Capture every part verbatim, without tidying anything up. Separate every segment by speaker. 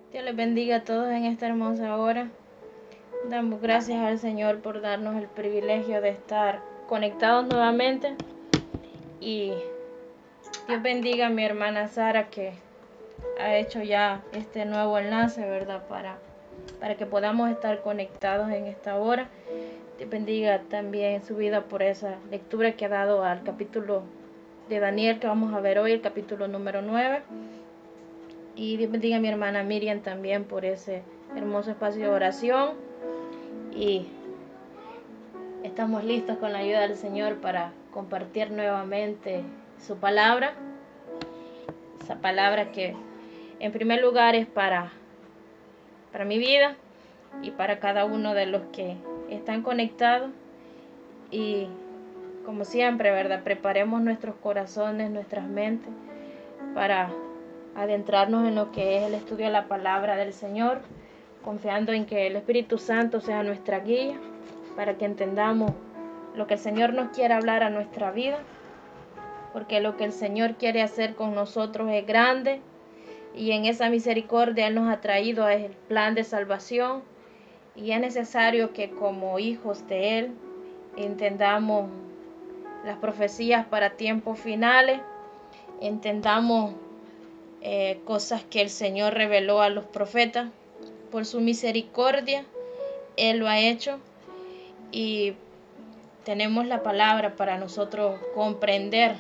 Speaker 1: Dios les bendiga a todos en esta hermosa hora. Damos gracias al Señor por darnos el privilegio de estar conectados nuevamente. Y Dios bendiga a mi hermana Sara, que ha hecho ya este nuevo enlace, ¿verdad? Para, para que podamos estar conectados en esta hora. Dios bendiga también su vida por esa lectura que ha dado al capítulo de Daniel que vamos a ver hoy, el capítulo número nueve. Y Dios bendiga a mi hermana Miriam también por ese hermoso espacio de oración. Y estamos listos con la ayuda del Señor para compartir nuevamente su palabra. Esa palabra que en primer lugar es para, para mi vida y para cada uno de los que están conectados. Y como siempre, ¿verdad? Preparemos nuestros corazones, nuestras mentes para adentrarnos en lo que es el estudio de la palabra del Señor, confiando en que el Espíritu Santo sea nuestra guía para que entendamos lo que el Señor nos quiere hablar a nuestra vida, porque lo que el Señor quiere hacer con nosotros es grande y en esa misericordia Él nos ha traído a el plan de salvación y es necesario que como hijos de Él entendamos las profecías para tiempos finales, entendamos Eh, cosas que el Señor reveló a los profetas. Por su misericordia Él lo ha hecho y tenemos la palabra para nosotros comprender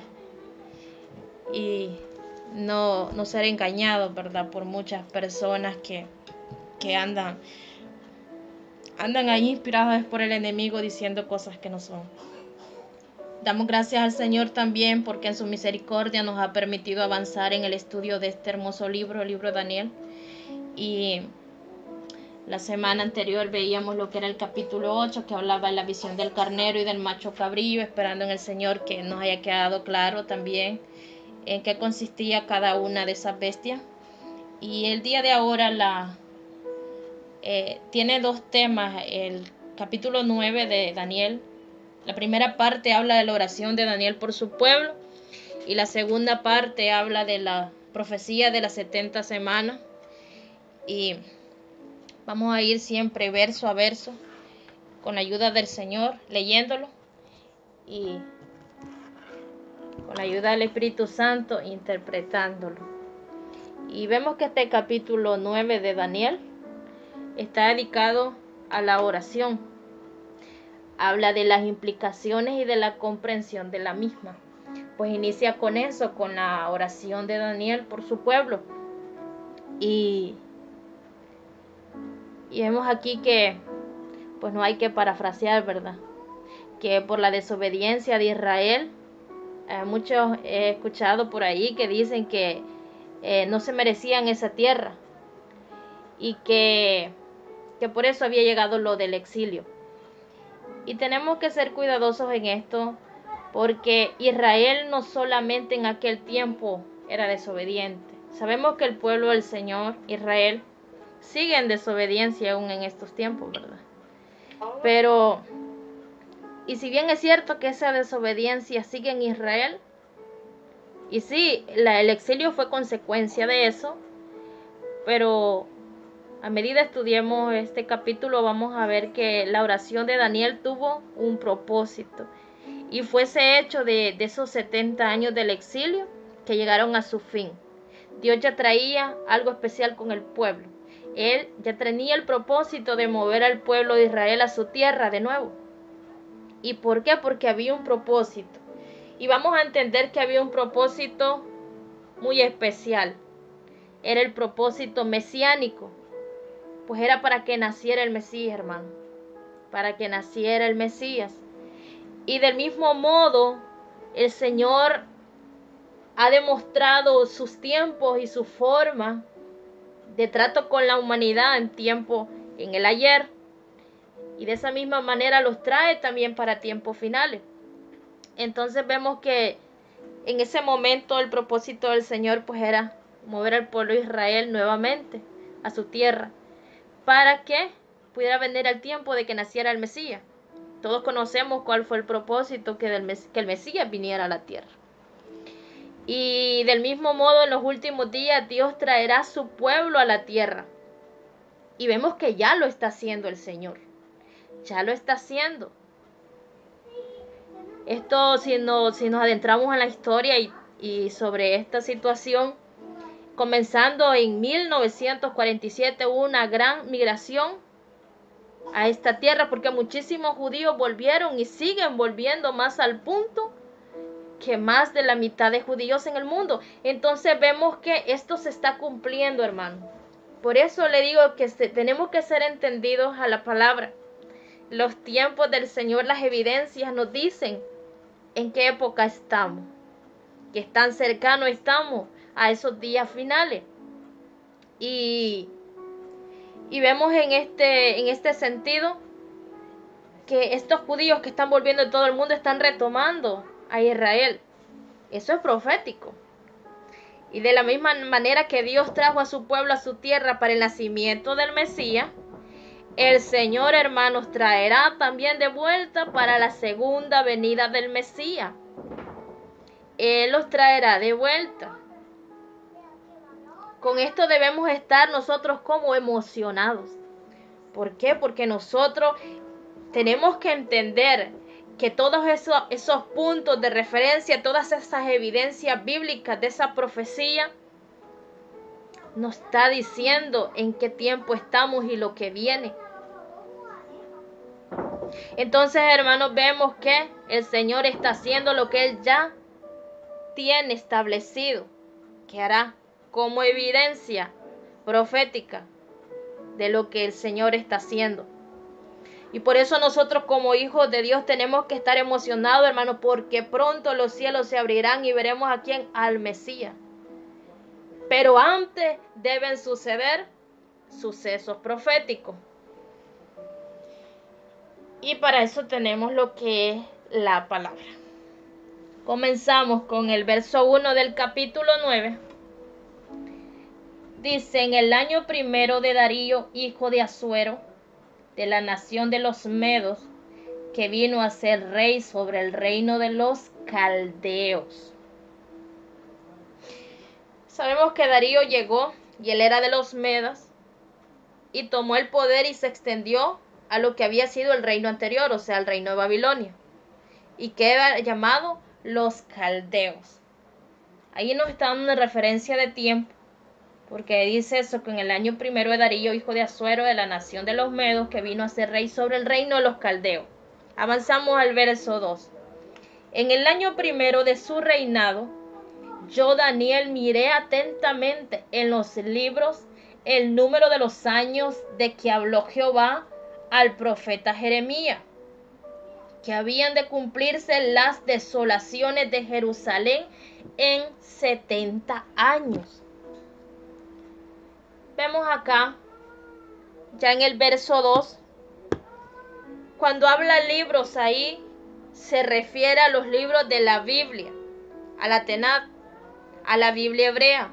Speaker 1: y no, no ser engañados, ¿verdad? Por muchas personas que, que andan andan ahí inspiradas por el enemigo diciendo cosas que no son. Damos gracias al Señor también porque en su misericordia nos ha permitido avanzar en el estudio de este hermoso libro, el libro de Daniel. Y la semana anterior veíamos lo que era el capítulo ocho, que hablaba de la visión del carnero y del macho cabrillo, esperando en el Señor que nos haya quedado claro también en qué consistía cada una de esas bestias. Y el día de ahora la, eh, tiene dos temas, el capítulo nueve de Daniel. La primera parte habla de la oración de Daniel por su pueblo y la segunda parte habla de la profecía de las setenta semanas. Y vamos a ir siempre verso a verso con la ayuda del Señor, leyéndolo y con la ayuda del Espíritu Santo interpretándolo. Y vemos que este capítulo nueve de Daniel está dedicado a la oración. Habla de las implicaciones y de la comprensión de la misma. Pues inicia con eso, con la oración de Daniel por su pueblo. Y, y vemos aquí que pues no hay que parafrasear, ¿verdad? Que por la desobediencia de Israel, eh, muchos he escuchado por ahí que dicen que eh, no se merecían esa tierra y que, que por eso había llegado lo del exilio. Y tenemos que ser cuidadosos en esto, porque Israel no solamente en aquel tiempo era desobediente. Sabemos que el pueblo del Señor, Israel, sigue en desobediencia aún en estos tiempos, ¿verdad? Pero, y si bien es cierto que esa desobediencia sigue en Israel, y sí, la, el exilio fue consecuencia de eso, pero a medida estudiemos este capítulo vamos a ver que la oración de Daniel tuvo un propósito. Y fue ese hecho de, de esos setenta años del exilio que llegaron a su fin. Dios ya traía algo especial con el pueblo. Él ya tenía el propósito de mover al pueblo de Israel a su tierra de nuevo. ¿Y por qué? Porque había un propósito. Y vamos a entender que había un propósito muy especial. Era el propósito mesiánico. Pues era para que naciera el Mesías, hermano. Para que naciera el Mesías. Y del mismo modo, el Señor ha demostrado sus tiempos y su forma de trato con la humanidad en tiempo, en el ayer. Y de esa misma manera los trae también para tiempos finales. Entonces vemos que en ese momento el propósito del Señor pues era mover al pueblo de Israel nuevamente a su tierra, para que pudiera venir el tiempo de que naciera el Mesías. Todos conocemos cuál fue el propósito, que, del, que el Mesías viniera a la tierra. Y del mismo modo en los últimos días Dios traerá a su pueblo a la tierra. Y vemos que ya lo está haciendo el Señor. Ya lo está haciendo. Esto, si, no, si nos adentramos en la historia y, y sobre esta situación, comenzando en mil novecientos cuarenta y siete hubo una gran migración a esta tierra porque muchísimos judíos volvieron y siguen volviendo, más al punto que más de la mitad de judíos en el mundo. Entonces vemos que esto se está cumpliendo, hermano. Por eso le digo que se, tenemos que ser entendidos a la palabra. Los tiempos del Señor, las evidencias nos dicen en qué época estamos, que tan cercano estamos a esos días finales. Y, y vemos en este, en este sentido que estos judíos que están volviendo de todo el mundo están retomando a Israel. Eso es profético. Y de la misma manera que Dios trajo a su pueblo a su tierra para el nacimiento del Mesías, el Señor, hermanos, traerá también de vuelta para la segunda venida del Mesías. Él los traerá de vuelta. Con esto debemos estar nosotros como emocionados. ¿Por qué? Porque nosotros tenemos que entender que todos esos, esos puntos de referencia, todas esas evidencias bíblicas de esa profecía, nos está diciendo en qué tiempo estamos y lo que viene. Entonces, hermanos, vemos que el Señor está haciendo lo que Él ya tiene establecido, que hará como evidencia profética de lo que el Señor está haciendo. Y por eso nosotros como hijos de Dios tenemos que estar emocionados, hermanos, porque pronto los cielos se abrirán y veremos a quién, al Mesías. Pero antes deben suceder sucesos proféticos. Y para eso tenemos lo que es la palabra. Comenzamos con el verso uno del capítulo nueve. Dice: en el año primero de Darío, hijo de Asuero, de la nación de los Medos, que vino a ser rey sobre el reino de los caldeos. Sabemos que Darío llegó y él era de los Medas y tomó el poder y se extendió a lo que había sido el reino anterior, o sea, el reino de Babilonia, y que era llamado los caldeos. Ahí nos está dando una referencia de tiempo, porque dice eso, que en el año primero de Darío, hijo de Asuero, de la nación de los Medos, que vino a ser rey sobre el reino de los caldeos. Avanzamos al verso dos. En el año primero de su reinado, yo, Daniel, miré atentamente en los libros el número de los años de que habló Jehová al profeta Jeremías, que habían de cumplirse las desolaciones de Jerusalén en setenta años. Vemos acá, ya en el verso dos, cuando habla libros ahí, se refiere a los libros de la Biblia, a la Tenat, a la Biblia hebrea.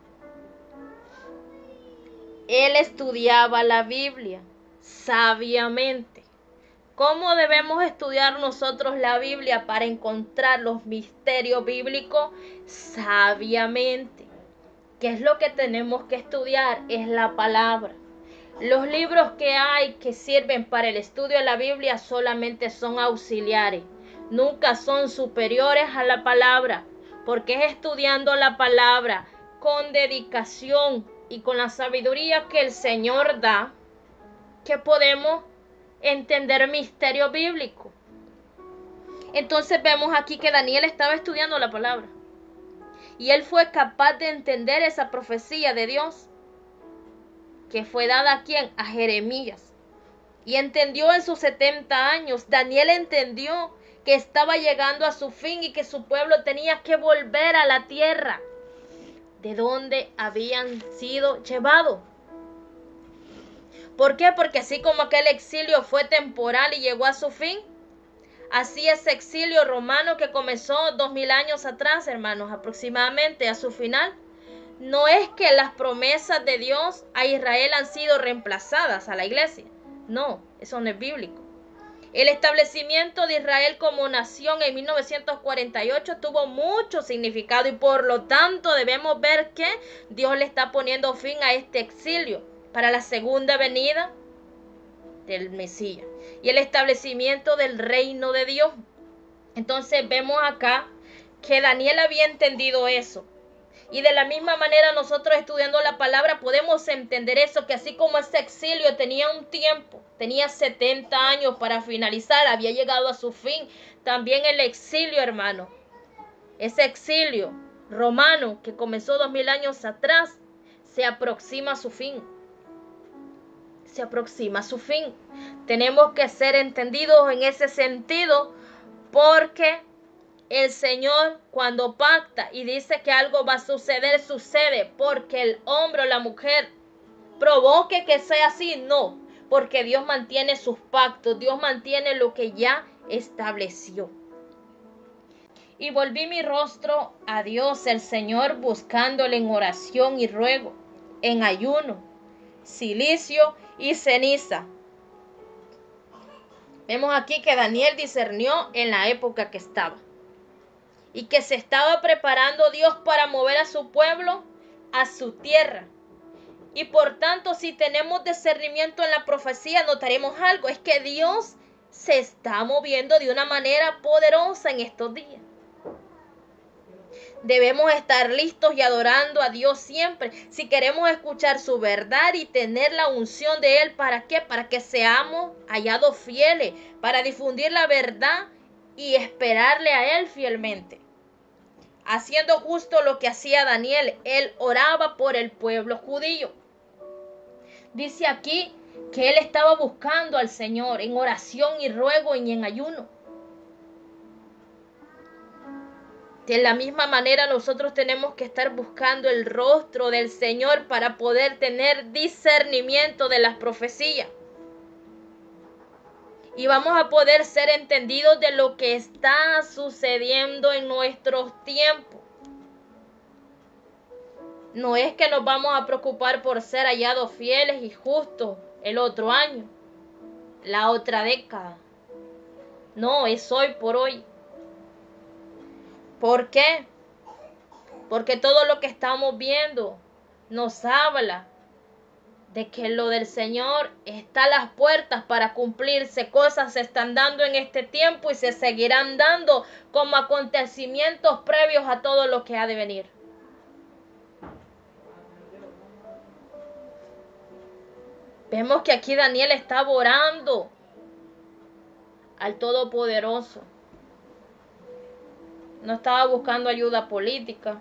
Speaker 1: Él estudiaba la Biblia sabiamente. ¿Cómo debemos estudiar nosotros la Biblia para encontrar los misterios bíblicos? Sabiamente. ¿Qué es lo que tenemos que estudiar? Es la palabra. Los libros que hay que sirven para el estudio de la Biblia solamente son auxiliares, nunca son superiores a la palabra, porque es estudiando la palabra con dedicación y con la sabiduría que el Señor da que podemos entender misterio bíblico. Entonces vemos aquí que Daniel estaba estudiando la palabra. Y él fue capaz de entender esa profecía de Dios que fue dada a quién, a Jeremías. Y entendió en sus setenta años, Daniel entendió que estaba llegando a su fin y que su pueblo tenía que volver a la tierra de donde habían sido llevados. ¿Por qué? Porque así como aquel exilio fue temporal y llegó a su fin, así ese exilio romano que comenzó dos mil años atrás, hermanos, aproximadamente a su final, no es que las promesas de Dios a Israel han sido reemplazadas a la iglesia. No, eso no es bíblico. El establecimiento de Israel como nación en mil novecientos cuarenta y ocho tuvo mucho significado y por lo tanto debemos ver que Dios le está poniendo fin a este exilio. para la segunda venida del Mesías y el establecimiento del reino de Dios. Entonces vemos acá que Daniel había entendido eso. Y de la misma manera nosotros estudiando la palabra podemos entender eso, que así como ese exilio tenía un tiempo, tenía setenta años para finalizar, había llegado a su fin, también el exilio, hermano, ese exilio romano que comenzó dos mil años atrás, se aproxima a su fin. Se aproxima a su fin. Tenemos que ser entendidos en ese sentido, porque el Señor cuando pacta y dice que algo va a suceder, sucede porque el hombre o la mujer provoque que sea así, no, porque Dios mantiene sus pactos, Dios mantiene lo que ya estableció. Y volví mi rostro a Dios el Señor, buscándole en oración y ruego, en ayuno, cilicio y ceniza. Vemos aquí que Daniel discernió en la época que estaba y que se estaba preparando Dios para mover a su pueblo a su tierra. Y por tanto, si tenemos discernimiento en la profecía, notaremos algo, es que Dios se está moviendo de una manera poderosa en estos días. Debemos estar listos y adorando a Dios siempre. Si queremos escuchar su verdad y tener la unción de Él, ¿para qué? Para que seamos hallados fieles, para difundir la verdad y esperarle a Él fielmente. Haciendo justo lo que hacía Daniel, él oraba por el pueblo judío. Dice aquí que él estaba buscando al Señor en oración y ruego y en ayuno. De la misma manera nosotros tenemos que estar buscando el rostro del Señor para poder tener discernimiento de las profecías. Y vamos a poder ser entendidos de lo que está sucediendo en nuestros tiempos. No es que nos vamos a preocupar por ser hallados fieles y justos el otro año, la otra década. No, es hoy por hoy. ¿Por qué? Porque todo lo que estamos viendo nos habla de que lo del Señor está a las puertas para cumplirse. Cosas se están dando en este tiempo y se seguirán dando como acontecimientos previos a todo lo que ha de venir. Vemos que aquí Daniel estaba orando al Todopoderoso. No estaba buscando ayuda política.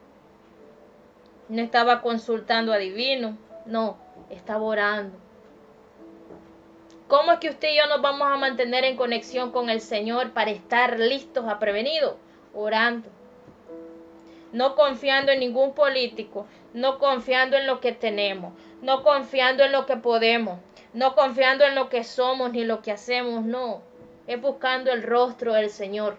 Speaker 1: No estaba consultando a divinos. No, estaba orando. ¿Cómo es que usted y yo nos vamos a mantener en conexión con el Señor para estar listos a prevenido? Orando. No confiando en ningún político, no confiando en lo que tenemos, no confiando en lo que podemos, no confiando en lo que somos ni lo que hacemos, no. Es buscando el rostro del Señor.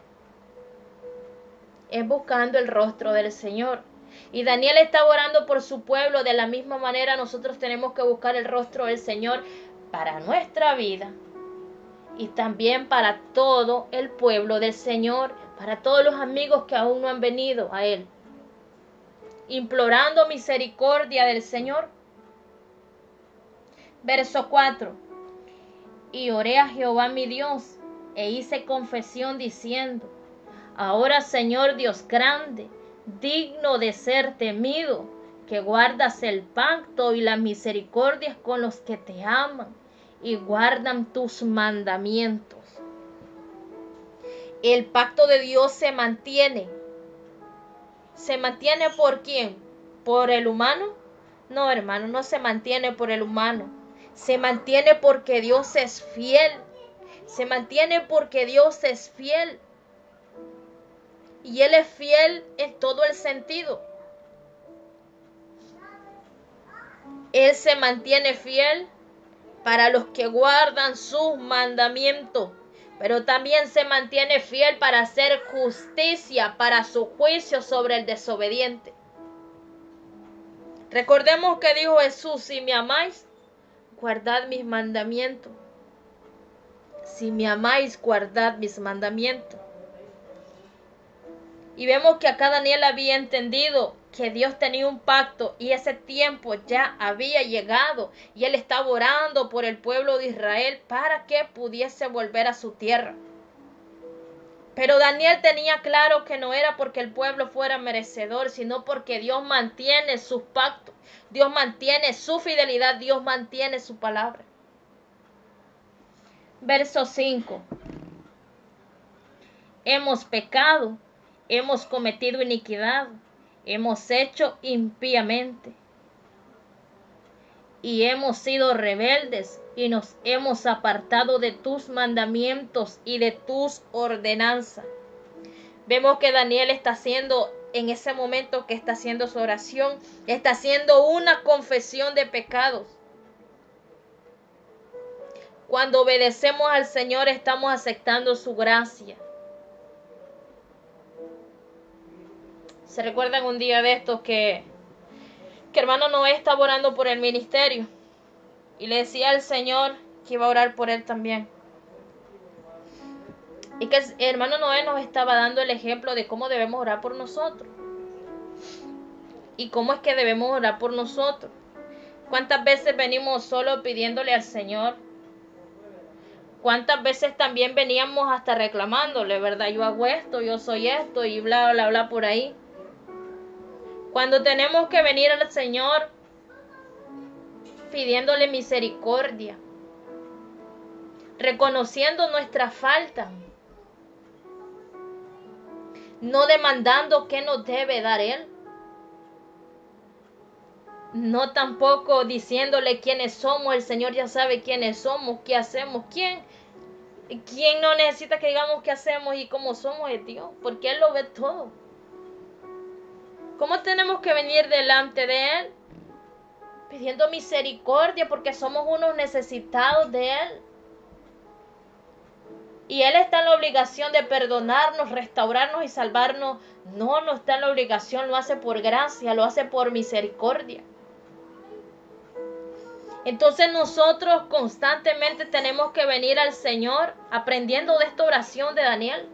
Speaker 1: Es buscando el rostro del Señor. Y Daniel estaba orando por su pueblo. De la misma manera nosotros tenemos que buscar el rostro del Señor para nuestra vida y también para todo el pueblo del Señor, para todos los amigos que aún no han venido a Él, implorando misericordia del Señor. Verso cuatro. Y oré a Jehová mi Dios, e hice confesión diciendo: ahora, Señor Dios grande, digno de ser temido, que guardas el pacto y las misericordias con los que te aman y guardan tus mandamientos. El pacto de Dios se mantiene. ¿Se mantiene por quién? ¿Por el humano? No, hermano, no se mantiene por el humano. Se mantiene porque Dios es fiel. Se mantiene porque Dios es fiel. Y Él es fiel en todo el sentido. Él se mantiene fiel para los que guardan sus mandamientos, pero también se mantiene fiel para hacer justicia, para su juicio sobre el desobediente. Recordemos que dijo Jesús: si me amáis, guardad mis mandamientos. Si me amáis, guardad mis mandamientos. Y vemos que acá Daniel había entendido que Dios tenía un pacto y ese tiempo ya había llegado y él estaba orando por el pueblo de Israel para que pudiese volver a su tierra. Pero Daniel tenía claro que no era porque el pueblo fuera merecedor, sino porque Dios mantiene sus pactos, Dios mantiene su fidelidad, Dios mantiene su palabra. Verso cinco. Hemos pecado, hemos cometido iniquidad, hemos hecho impíamente y hemos sido rebeldes y nos hemos apartado de tus mandamientos y de tus ordenanzas. Vemos que Daniel está haciendo, en ese momento que está haciendo su oración, está haciendo una confesión de pecados. Cuando obedecemos al Señor, estamos aceptando su gracia. ¿Se recuerdan un día de estos que, que hermano Noé estaba orando por el ministerio? Y le decía al Señor que iba a orar por él también. Y que el hermano Noé nos estaba dando el ejemplo de cómo debemos orar por nosotros. Y cómo es que debemos orar por nosotros. ¿Cuántas veces venimos solo pidiéndole al Señor? ¿Cuántas veces también veníamos hasta reclamándole, verdad? Yo hago esto, yo soy esto y bla, bla, bla por ahí. Cuando tenemos que venir al Señor pidiéndole misericordia, reconociendo nuestra falta, no demandando qué nos debe dar Él, no tampoco diciéndole quiénes somos. El Señor ya sabe quiénes somos, qué hacemos, quién, quién no necesita que digamos qué hacemos y cómo somos es Dios, porque Él lo ve todo. ¿Cómo tenemos que venir delante de Él? Pidiendo misericordia porque somos unos necesitados de Él. Y Él está en la obligación de perdonarnos, restaurarnos y salvarnos. No, no está en la obligación, lo hace por gracia, lo hace por misericordia. Entonces nosotros constantemente tenemos que venir al Señor aprendiendo de esta oración de Daniel.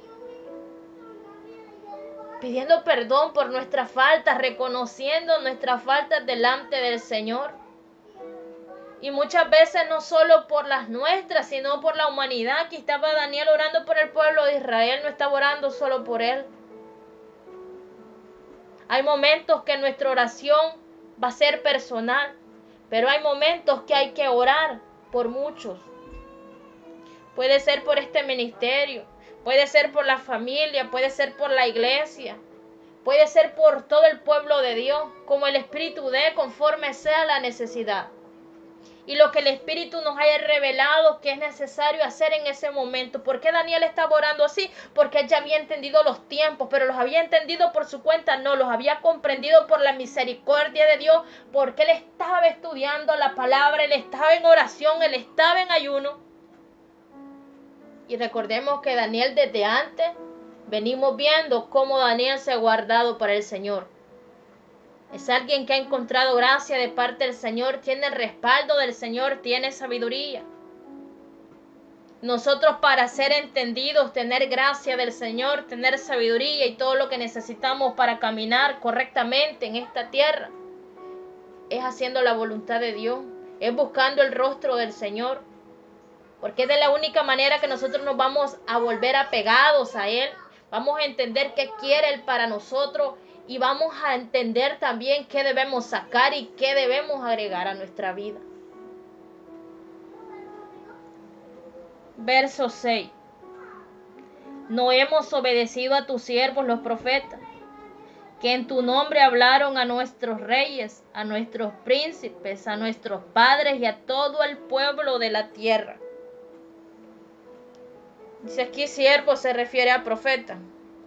Speaker 1: Pidiendo perdón por nuestras faltas, reconociendo nuestras faltas delante del Señor. Y muchas veces no solo por las nuestras, sino por la humanidad. Aquí estaba Daniel orando por el pueblo de Israel, no estaba orando solo por él. Hay momentos que nuestra oración va a ser personal, pero hay momentos que hay que orar por muchos. Puede ser por este ministerio, puede ser por la familia, puede ser por la iglesia, puede ser por todo el pueblo de Dios, como el Espíritu dé, conforme sea la necesidad. Y lo que el Espíritu nos haya revelado que es necesario hacer en ese momento. ¿Por qué Daniel estaba orando así? Porque él ya había entendido los tiempos, pero los había entendido por su cuenta, no, los había comprendido por la misericordia de Dios, porque él estaba estudiando la palabra, él estaba en oración, él estaba en ayuno. Y recordemos que Daniel desde antes venimos viendo cómo Daniel se ha guardado para el Señor. Es alguien que ha encontrado gracia de parte del Señor, tiene el respaldo del Señor, tiene sabiduría. Nosotros para ser entendidos, tener gracia del Señor, tener sabiduría y todo lo que necesitamos para caminar correctamente en esta tierra, es haciendo la voluntad de Dios, es buscando el rostro del Señor. Porque es de la única manera que nosotros nos vamos a volver apegados a Él. Vamos a entender qué quiere Él para nosotros. Y vamos a entender también qué debemos sacar y qué debemos agregar a nuestra vida. Verso seis. No hemos obedecido a tus siervos los profetas, que en tu nombre hablaron a nuestros reyes, a nuestros príncipes, a nuestros padres y a todo el pueblo de la tierra. Dice aquí siervo se refiere a profeta.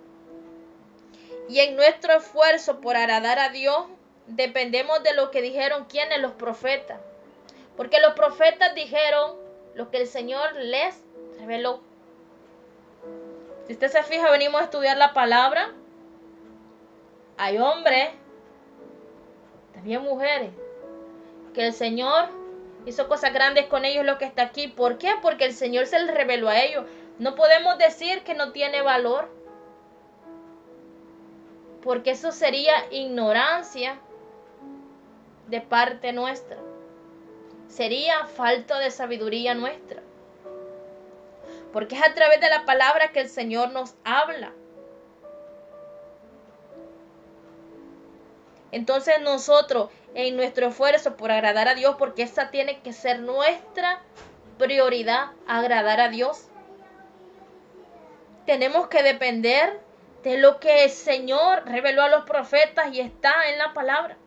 Speaker 1: Y en nuestro esfuerzo por agradar a Dios, dependemos de lo que dijeron quienes los profetas. Porque los profetas dijeron lo que el Señor les reveló. Si usted se fija, venimos a estudiar la palabra. Hay hombres, también mujeres, que el Señor hizo cosas grandes con ellos, lo que está aquí. ¿Por qué? Porque el Señor se les reveló a ellos. No podemos decir que no tiene valor. porque eso sería ignorancia de parte nuestra. Sería falta de sabiduría nuestra. Porque es a través de la palabra que el Señor nos habla. Entonces nosotros, en nuestro esfuerzo por agradar a Dios, porque esa tiene que ser nuestra prioridad, agradar a Dios, tenemos que depender de lo que el Señor reveló a los profetas y está en la palabra.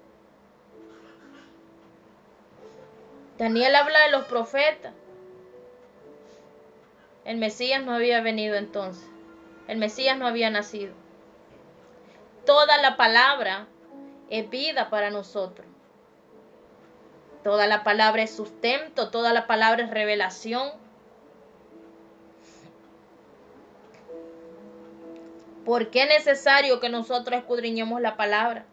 Speaker 1: Daniel habla de los profetas. El Mesías no había venido entonces. El Mesías no había nacido. Toda la palabra es vida para nosotros. Toda la palabra es sustento, toda la palabra es revelación. ¿Por qué es necesario que nosotros escudriñemos la palabra?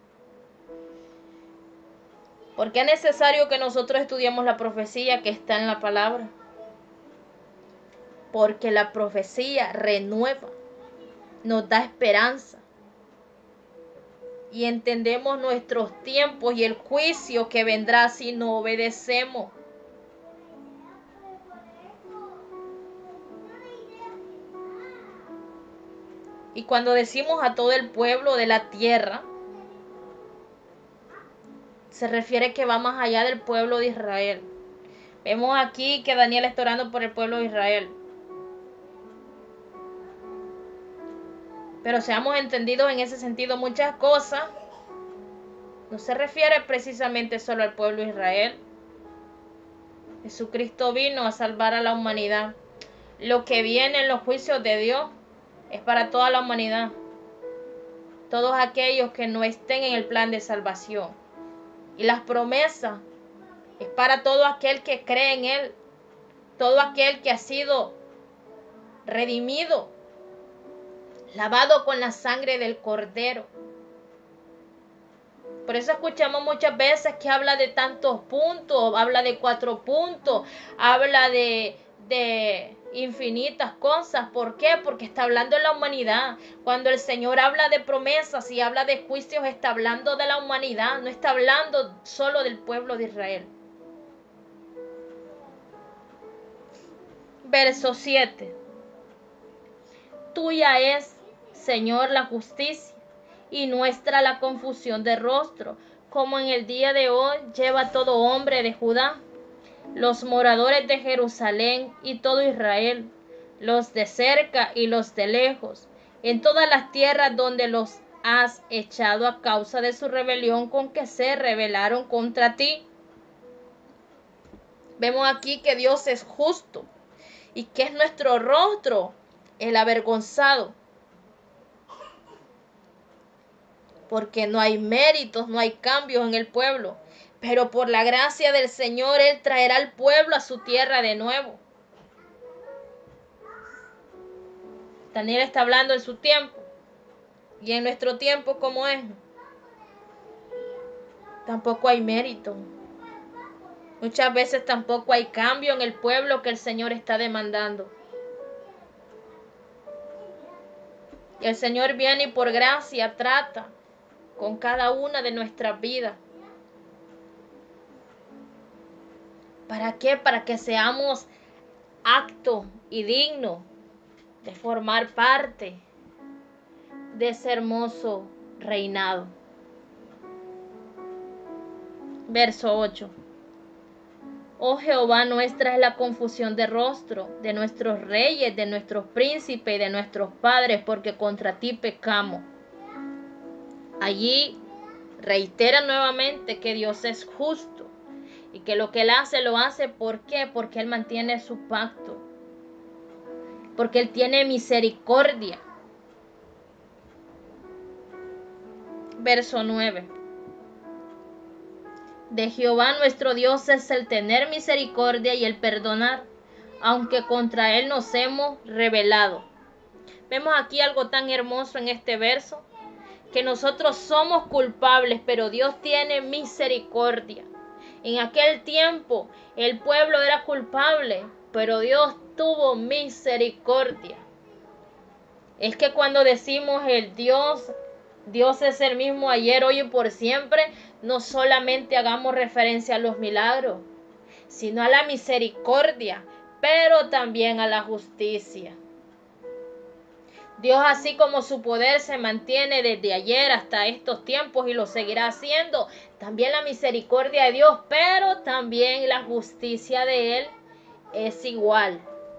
Speaker 1: ¿Por qué es necesario que nosotros estudiemos la profecía que está en la palabra? Porque la profecía renueva, nos da esperanza. Y entendemos nuestros tiempos y el juicio que vendrá si no obedecemos. Y cuando decimos a todo el pueblo de la tierra, se refiere que va más allá del pueblo de Israel. Vemos aquí que Daniel está orando por el pueblo de Israel. Pero seamos entendidos en ese sentido, muchas cosas no se refiere precisamente solo al pueblo de Israel. Jesucristo vino a salvar a la humanidad. Lo que viene en los juicios de Dios es para toda la humanidad. Todos aquellos que no estén en el plan de salvación. Y las promesas es para todo aquel que cree en Él. Todo aquel que ha sido redimido, lavado con la sangre del Cordero. Por eso escuchamos muchas veces que habla de tantos puntos, habla de cuatro puntos, habla de, de infinitas cosas. ¿Por qué? Porque está hablando de la humanidad. Cuando el Señor habla de promesas y habla de juicios, está hablando de la humanidad, no está hablando solo del pueblo de Israel. Verso siete. Tuya es, Señor, la justicia, y nuestra la confusión de rostro, como en el día de hoy lleva todo hombre de Judá, los moradores de Jerusalén y todo Israel, los de cerca y los de lejos, en todas las tierras donde los has echado a causa de su rebelión con que se rebelaron contra ti. Vemos aquí que Dios es justo y que es nuestro rostro el avergonzado. Porque no hay méritos, no hay cambios en el pueblo. Pero por la gracia del Señor, Él traerá al pueblo a su tierra de nuevo. Daniel está hablando en su tiempo. Y en nuestro tiempo, ¿cómo es? Tampoco hay mérito. Muchas veces tampoco hay cambio en el pueblo que el Señor está demandando. Y el Señor viene y por gracia trata con cada una de nuestras vidas. ¿Para qué? Para que seamos aptos y dignos de formar parte de ese hermoso reinado. Verso ocho. Oh Jehová, nuestra es la confusión de rostro, de nuestros reyes, de nuestros príncipes y de nuestros padres, porque contra ti pecamos. Allí reitera nuevamente que Dios es justo y que lo que Él hace, lo hace ¿por qué? Porque Él mantiene su pacto, porque Él tiene misericordia. Verso nueve. De Jehová nuestro Dios es el tener misericordia y el perdonar, aunque contra Él nos hemos rebelado. Vemos aquí algo tan hermoso en este verso, que nosotros somos culpables, pero Dios tiene misericordia. En aquel tiempo el pueblo era culpable, pero Dios tuvo misericordia. Es que cuando decimos el Dios Dios es el mismo ayer, hoy y por siempre. No solamente hagamos referencia a los milagros, sino a la misericordia, pero también a la justicia. Dios, así como su poder se mantiene desde ayer hasta estos tiempos y lo seguirá haciendo, también la misericordia de Dios, pero también la justicia de Él es igual.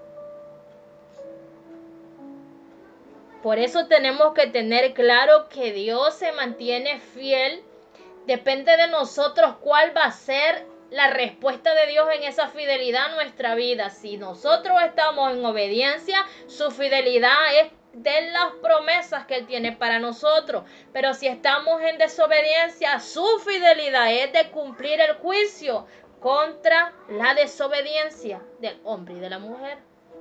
Speaker 1: Por eso tenemos que tener claro que Dios se mantiene fiel. Depende de nosotros cuál va a ser la respuesta de Dios en esa fidelidad a nuestra vida. Si nosotros estamos en obediencia, su fidelidad es de las promesas que Él tiene para nosotros. Pero si estamos en desobediencia, su fidelidad es de cumplir el juicio contra la desobediencia del hombre y de la mujer.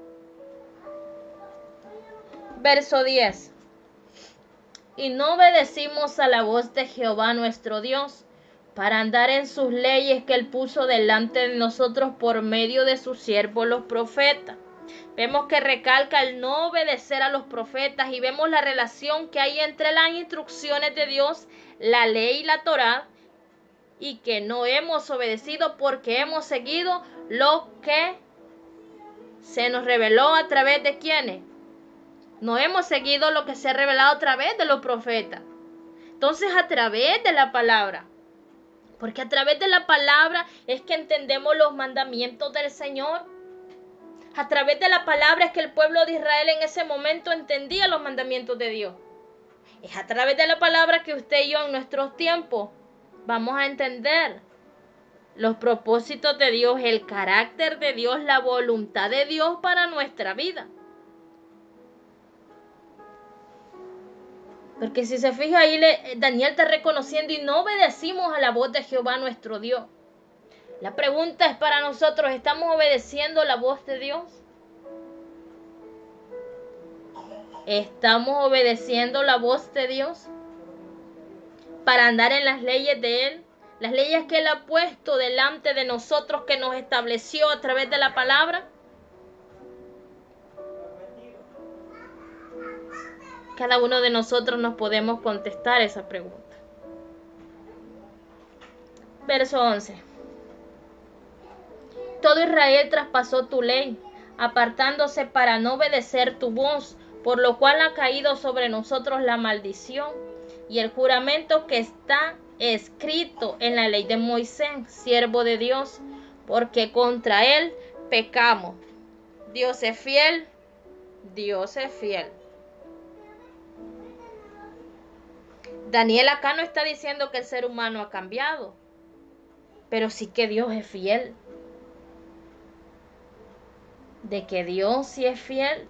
Speaker 1: Verso diez. Y no obedecimos a la voz de Jehová nuestro Dios, para andar en sus leyes que Él puso delante de nosotros por medio de sus siervos los profetas. Vemos que recalca el no obedecer a los profetas y vemos la relación que hay entre las instrucciones de Dios, la ley y la Torá, y que no hemos obedecido porque hemos seguido lo que se nos reveló a través de quienes. No hemos seguido lo que se ha revelado a través de los profetas. Entonces, a través de la palabra. Porque a través de la palabra es que entendemos los mandamientos del Señor. A través de la palabra es que el pueblo de Israel en ese momento entendía los mandamientos de Dios. Es a través de la palabra que usted y yo en nuestros tiempos vamos a entender los propósitos de Dios, el carácter de Dios, la voluntad de Dios para nuestra vida. Porque si se fija ahí, Daniel está reconociendo y no obedecimos a la voz de Jehová nuestro Dios. La pregunta es para nosotros, ¿estamos obedeciendo la voz de Dios? ¿Estamos obedeciendo la voz de Dios? Para andar en las leyes de Él, las leyes que Él ha puesto delante de nosotros, que nos estableció a través de la palabra. Cada uno de nosotros nos podemos contestar esa pregunta. Verso once. Todo Israel traspasó tu ley, apartándose para no obedecer tu voz, por lo cual ha caído sobre nosotros la maldición y el juramento que está escrito en la ley de Moisés, siervo de Dios, porque contra él pecamos. Dios es fiel, Dios es fiel. Daniel acá no está diciendo que el ser humano ha cambiado, pero sí que Dios es fiel. De que Dios sí es fiel.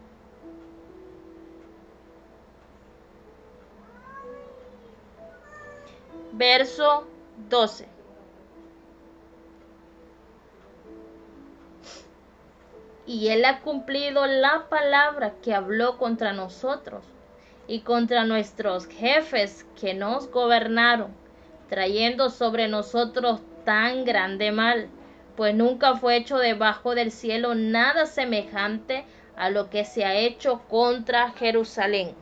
Speaker 1: Verso doce. Y Él ha cumplido la palabra que habló contra nosotros y contra nuestros jefes que nos gobernaron, trayendo sobre nosotros tan grande mal, pues nunca fue hecho debajo del cielo nada semejante a lo que se ha hecho contra Jerusalén.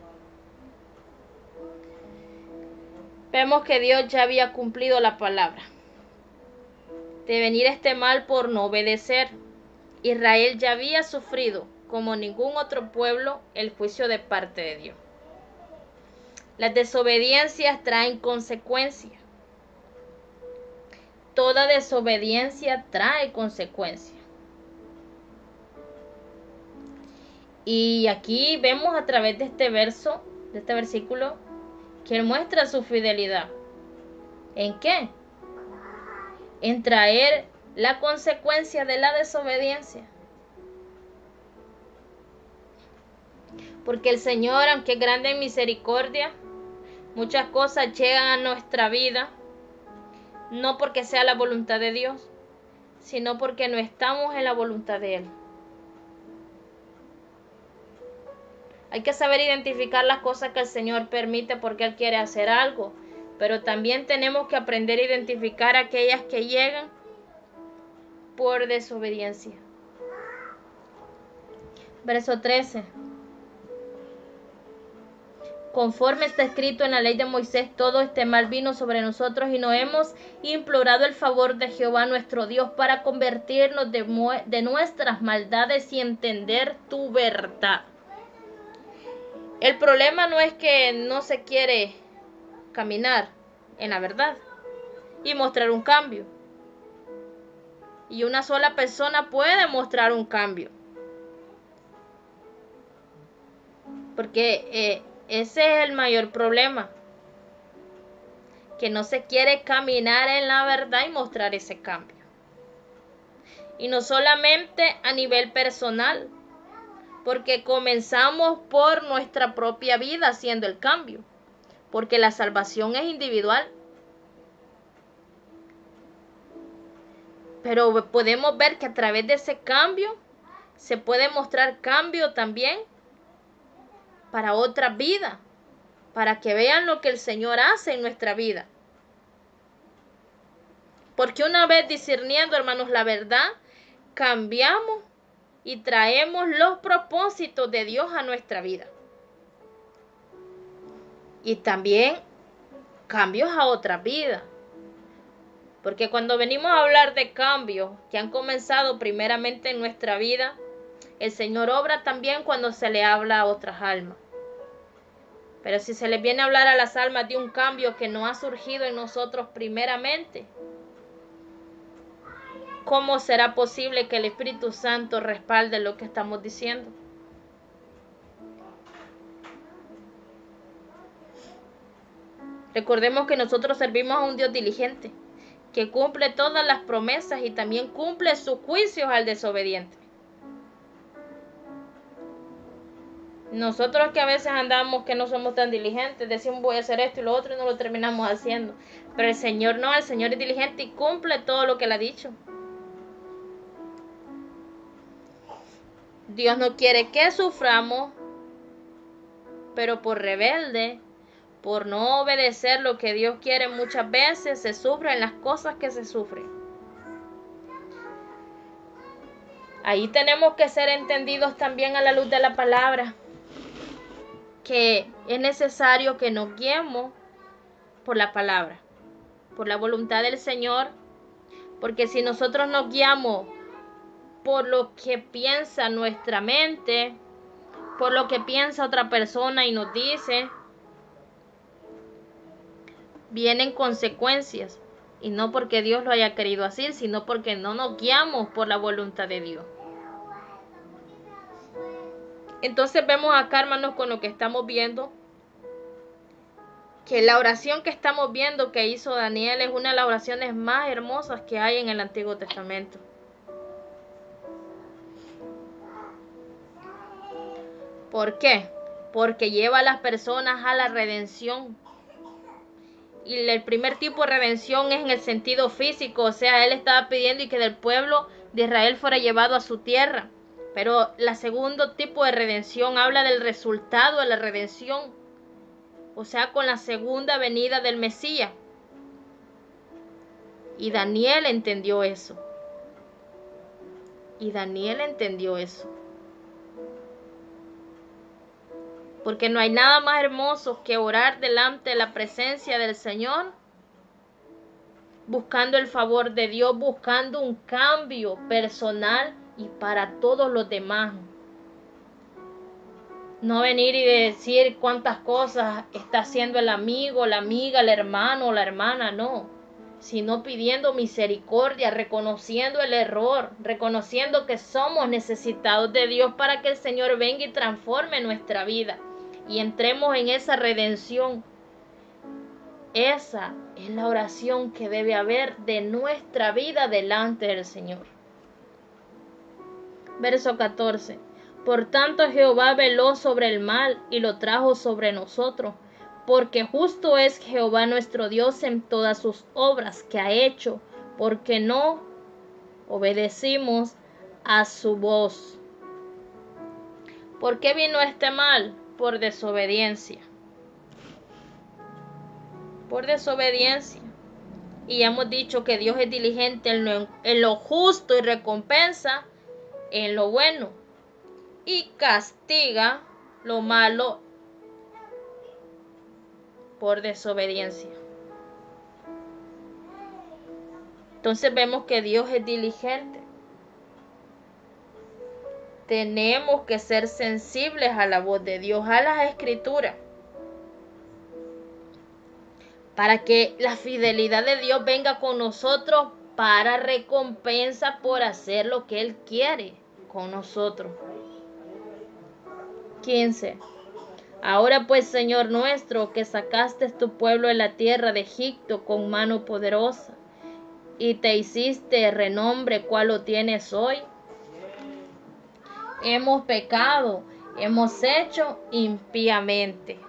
Speaker 1: Vemos que Dios ya había cumplido la palabra de venir este mal por no obedecer. Israel ya había sufrido, como ningún otro pueblo, el juicio de parte de Dios. Las desobediencias traen consecuencias. Toda desobediencia trae consecuencias. Y aquí vemos a través de este verso, de este versículo, que Él muestra su fidelidad. ¿En qué? En traer la consecuencia de la desobediencia. Porque el Señor, aunque es grande en misericordia, muchas cosas llegan a nuestra vida, no porque sea la voluntad de Dios, sino porque no estamos en la voluntad de Él. Hay que saber identificar las cosas que el Señor permite porque Él quiere hacer algo, pero también tenemos que aprender a identificar aquellas que llegan por desobediencia. Verso trece. Conforme está escrito en la ley de Moisés, todo este mal vino sobre nosotros y no hemos implorado el favor de Jehová nuestro Dios para convertirnos de, de nuestras maldades y entender tu verdad. El problema no es que no se quiere caminar en la verdad y mostrar un cambio. Y una sola persona puede mostrar un cambio. Porque eh, ese es el mayor problema. Que no se quiere caminar en la verdad y mostrar ese cambio. Y no solamente a nivel personal. Porque comenzamos por nuestra propia vida haciendo el cambio. Porque la salvación es individual. Pero podemos ver que a través de ese cambio se puede mostrar cambio también para otra vida, para que vean lo que el Señor hace en nuestra vida. Porque una vez discerniendo, hermanos, la verdad, cambiamos y traemos los propósitos de Dios a nuestra vida. Y también cambios a otra vida. Porque cuando venimos a hablar de cambios que han comenzado primeramente en nuestra vida, el Señor obra también cuando se le habla a otras almas. Pero si se les viene a hablar a las almas de un cambio que no ha surgido en nosotros primeramente, ¿cómo será posible que el Espíritu Santo respalde lo que estamos diciendo? Recordemos que nosotros servimos a un Dios diligente, que cumple todas las promesas y también cumple sus juicios al desobediente. Nosotros que a veces andamos que no somos tan diligentes, decimos voy a hacer esto y lo otro y no lo terminamos haciendo. Pero el Señor no, el Señor es diligente y cumple todo lo que Él ha dicho. Dios no quiere que suframos, pero por rebelde, por no obedecer lo que Dios quiere, muchas veces se sufren las cosas que se sufren. Ahí tenemos que ser entendidos también a la luz de la palabra, que es necesario que nos guiemos por la palabra, por la voluntad del Señor, porque si nosotros nos guiamos por lo que piensa nuestra mente, por lo que piensa otra persona y nos dice, vienen consecuencias, y no porque Dios lo haya querido así, sino porque no nos guiamos por la voluntad de Dios. Entonces vemos acá, hermanos, con lo que estamos viendo, que la oración que estamos viendo que hizo Daniel es una de las oraciones más hermosas que hay en el Antiguo Testamento. ¿Por qué? Porque lleva a las personas a la redención. Y el primer tipo de redención es en el sentido físico, o sea, él estaba pidiendo y que del pueblo de Israel fuera llevado a su tierra. Pero el segundo tipo de redención habla del resultado de la redención, o sea, con la segunda venida del Mesías. Y Daniel entendió eso. Y Daniel entendió eso. Porque no hay nada más hermoso que orar delante de la presencia del Señor, buscando el favor de Dios, buscando un cambio personal y para todos los demás. No venir y decir cuántas cosas está haciendo el amigo, la amiga, el hermano o la hermana, no. Sino pidiendo misericordia, reconociendo el error, reconociendo que somos necesitados de Dios para que el Señor venga y transforme nuestra vida. Y entremos en esa redención. Esa es la oración que debe haber de nuestra vida delante del Señor. Verso catorce. Por tanto Jehová veló sobre el mal y lo trajo sobre nosotros, porque justo es Jehová nuestro Dios en todas sus obras que ha hecho, porque no obedecimos a su voz. ¿Por qué vino este mal? Por desobediencia. Por desobediencia. Y ya hemos dicho que Dios es diligente en lo, en lo justo y recompensa en lo bueno. Y castiga lo malo por desobediencia. Entonces vemos que Dios es diligente. Tenemos que ser sensibles a la voz de Dios, a las escrituras, para que la fidelidad de Dios venga con nosotros para recompensa por hacer lo que Él quiere con nosotros. quince. Ahora pues, Señor nuestro, que sacaste tu pueblo de la tierra de Egipto con mano poderosa, y te hiciste renombre cual lo tienes hoy, hemos pecado, hemos hecho impíamente.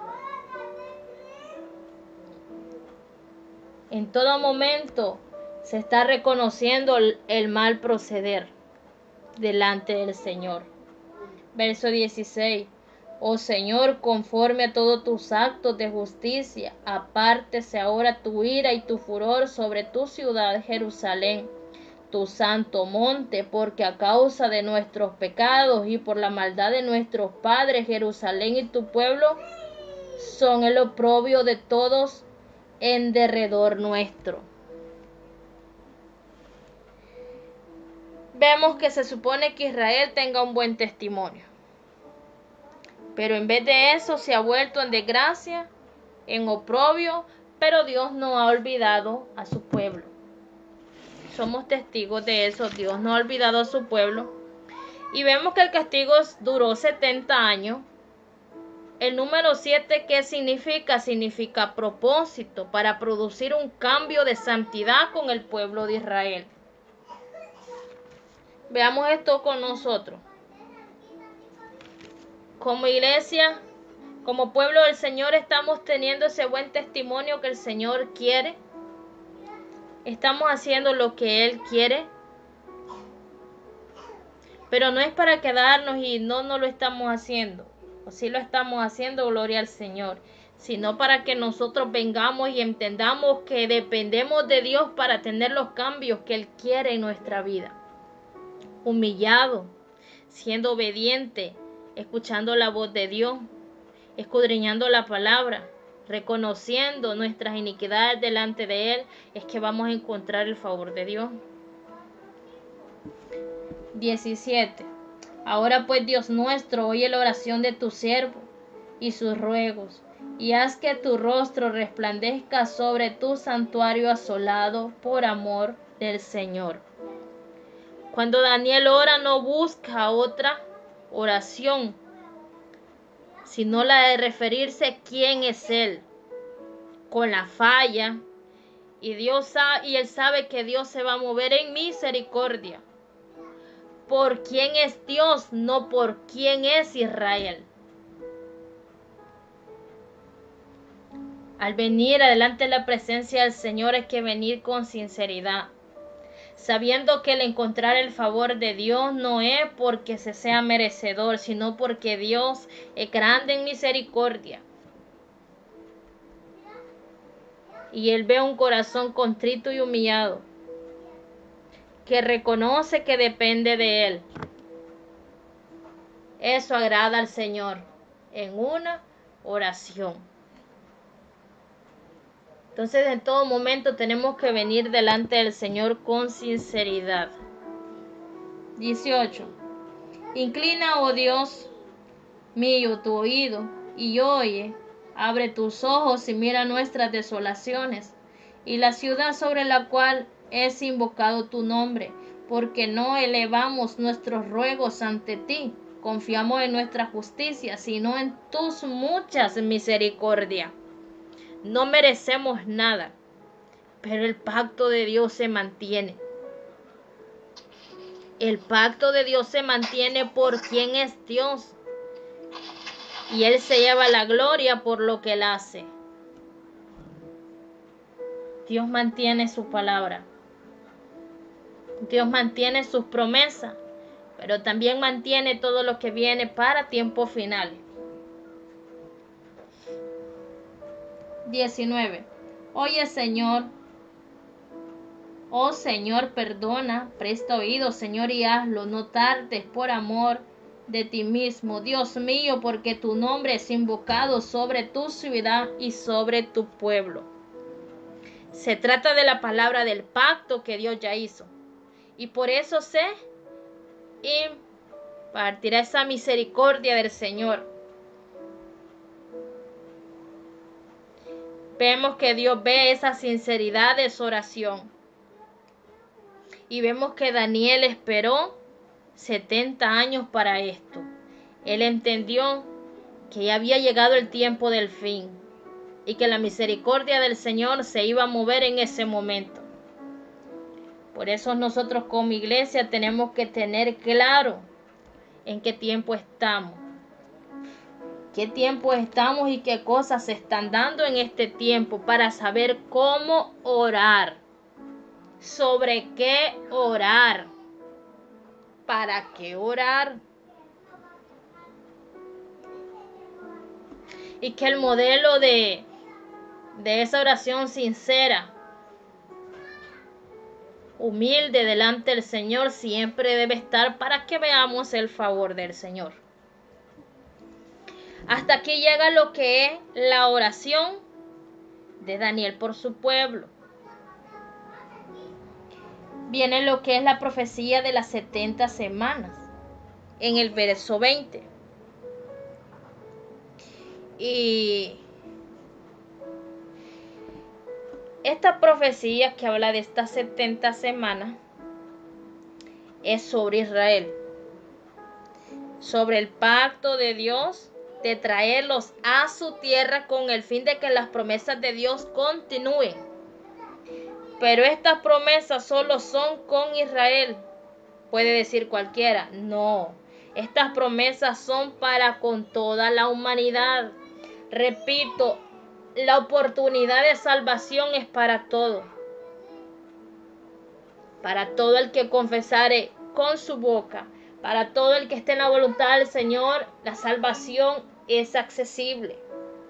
Speaker 1: En todo momento se está reconociendo el mal proceder delante del Señor. Verso dieciséis. Oh Señor, conforme a todos tus actos de justicia, apártese ahora tu ira y tu furor sobre tu ciudad Jerusalén, tu santo monte, porque a causa de nuestros pecados y por la maldad de nuestros padres, Jerusalén y tu pueblo son el oprobio de todos en derredor nuestro. Vemos que se supone que Israel tenga un buen testimonio, pero en vez de eso se ha vuelto en desgracia, en oprobio, pero Dios no ha olvidado a su pueblo. Somos testigos de eso. Dios no ha olvidado a su pueblo. Y vemos que el castigo duró setenta años. El número siete, ¿qué significa? Significa propósito, para producir un cambio de santidad con el pueblo de Israel. Veamos esto con nosotros. Como iglesia, como pueblo del Señor, estamos teniendo ese buen testimonio que el Señor quiere. Estamos haciendo lo que Él quiere. Pero no es para quedarnos y no, no lo estamos haciendo. O sí lo estamos haciendo, gloria al Señor. Sino para que nosotros vengamos y entendamos que dependemos de Dios para tener los cambios que Él quiere en nuestra vida. Humillado, siendo obediente, escuchando la voz de Dios, escudriñando la palabra, reconociendo nuestras iniquidades delante de Él, es que vamos a encontrar el favor de Dios. diecisiete. Ahora pues, Dios nuestro, oye la oración de tu siervo y sus ruegos, y haz que tu rostro resplandezca sobre tu santuario asolado por amor del Señor. Cuando Daniel ora, no busca otra oración, sino la de referirse a quién es Él, con la falla, y, Dios sabe, y Él sabe que Dios se va a mover en misericordia. Por quién es Dios, no por quién es Israel. Al venir adelante de la presencia del Señor hay que venir con sinceridad, sabiendo que el encontrar el favor de Dios no es porque se sea merecedor, sino porque Dios es grande en misericordia. Y Él ve un corazón contrito y humillado, que reconoce que depende de Él. Eso agrada al Señor en una oración. Entonces, en todo momento tenemos que venir delante del Señor con sinceridad. dieciocho. Inclina, oh Dios mío, tu oído y oye. Abre tus ojos y mira nuestras desolaciones y la ciudad sobre la cual es invocado tu nombre, porque no elevamos nuestros ruegos ante ti, confiamos en nuestra justicia, sino en tus muchas misericordias. No merecemos nada, pero el pacto de Dios se mantiene. El pacto de Dios se mantiene por quien es Dios. Y Él se lleva la gloria por lo que Él hace. Dios mantiene su palabra. Dios mantiene sus promesas, pero también mantiene todo lo que viene para tiempos finales. diecinueve. Oye, Señor, oh Señor, perdona, presta oído, Señor, y hazlo, no tardes por amor de ti mismo, Dios mío, porque tu nombre es invocado sobre tu ciudad y sobre tu pueblo. Se trata de la palabra del pacto que Dios ya hizo. Y por eso se impartirá esa misericordia del Señor. Vemos que Dios ve esa sinceridad de su oración. Y vemos que Daniel esperó setenta años para esto. Él entendió que ya había llegado el tiempo del fin y que la misericordia del Señor se iba a mover en ese momento. Por eso nosotros como iglesia tenemos que tener claro en qué tiempo estamos. Qué tiempo estamos y qué cosas se están dando en este tiempo para saber cómo orar. Sobre qué orar. ¿Para qué orar? Y que el modelo de, de esa oración sincera, humilde delante del Señor, siempre debe estar para que veamos el favor del Señor. Hasta aquí llega lo que es la oración de Daniel por su pueblo. Viene lo que es la profecía de las setenta semanas, en el verso veinte. Y esta profecía que habla de estas setenta semanas es sobre Israel, sobre el pacto de Dios de traerlos a su tierra con el fin de que las promesas de Dios continúen. Pero estas promesas solo son con Israel. Puede decir cualquiera, no. Estas promesas son para con toda la humanidad. Repito, la oportunidad de salvación es para todo. Para todo el que confesare con su boca, para todo el que esté en la voluntad del Señor, la salvación es accesible.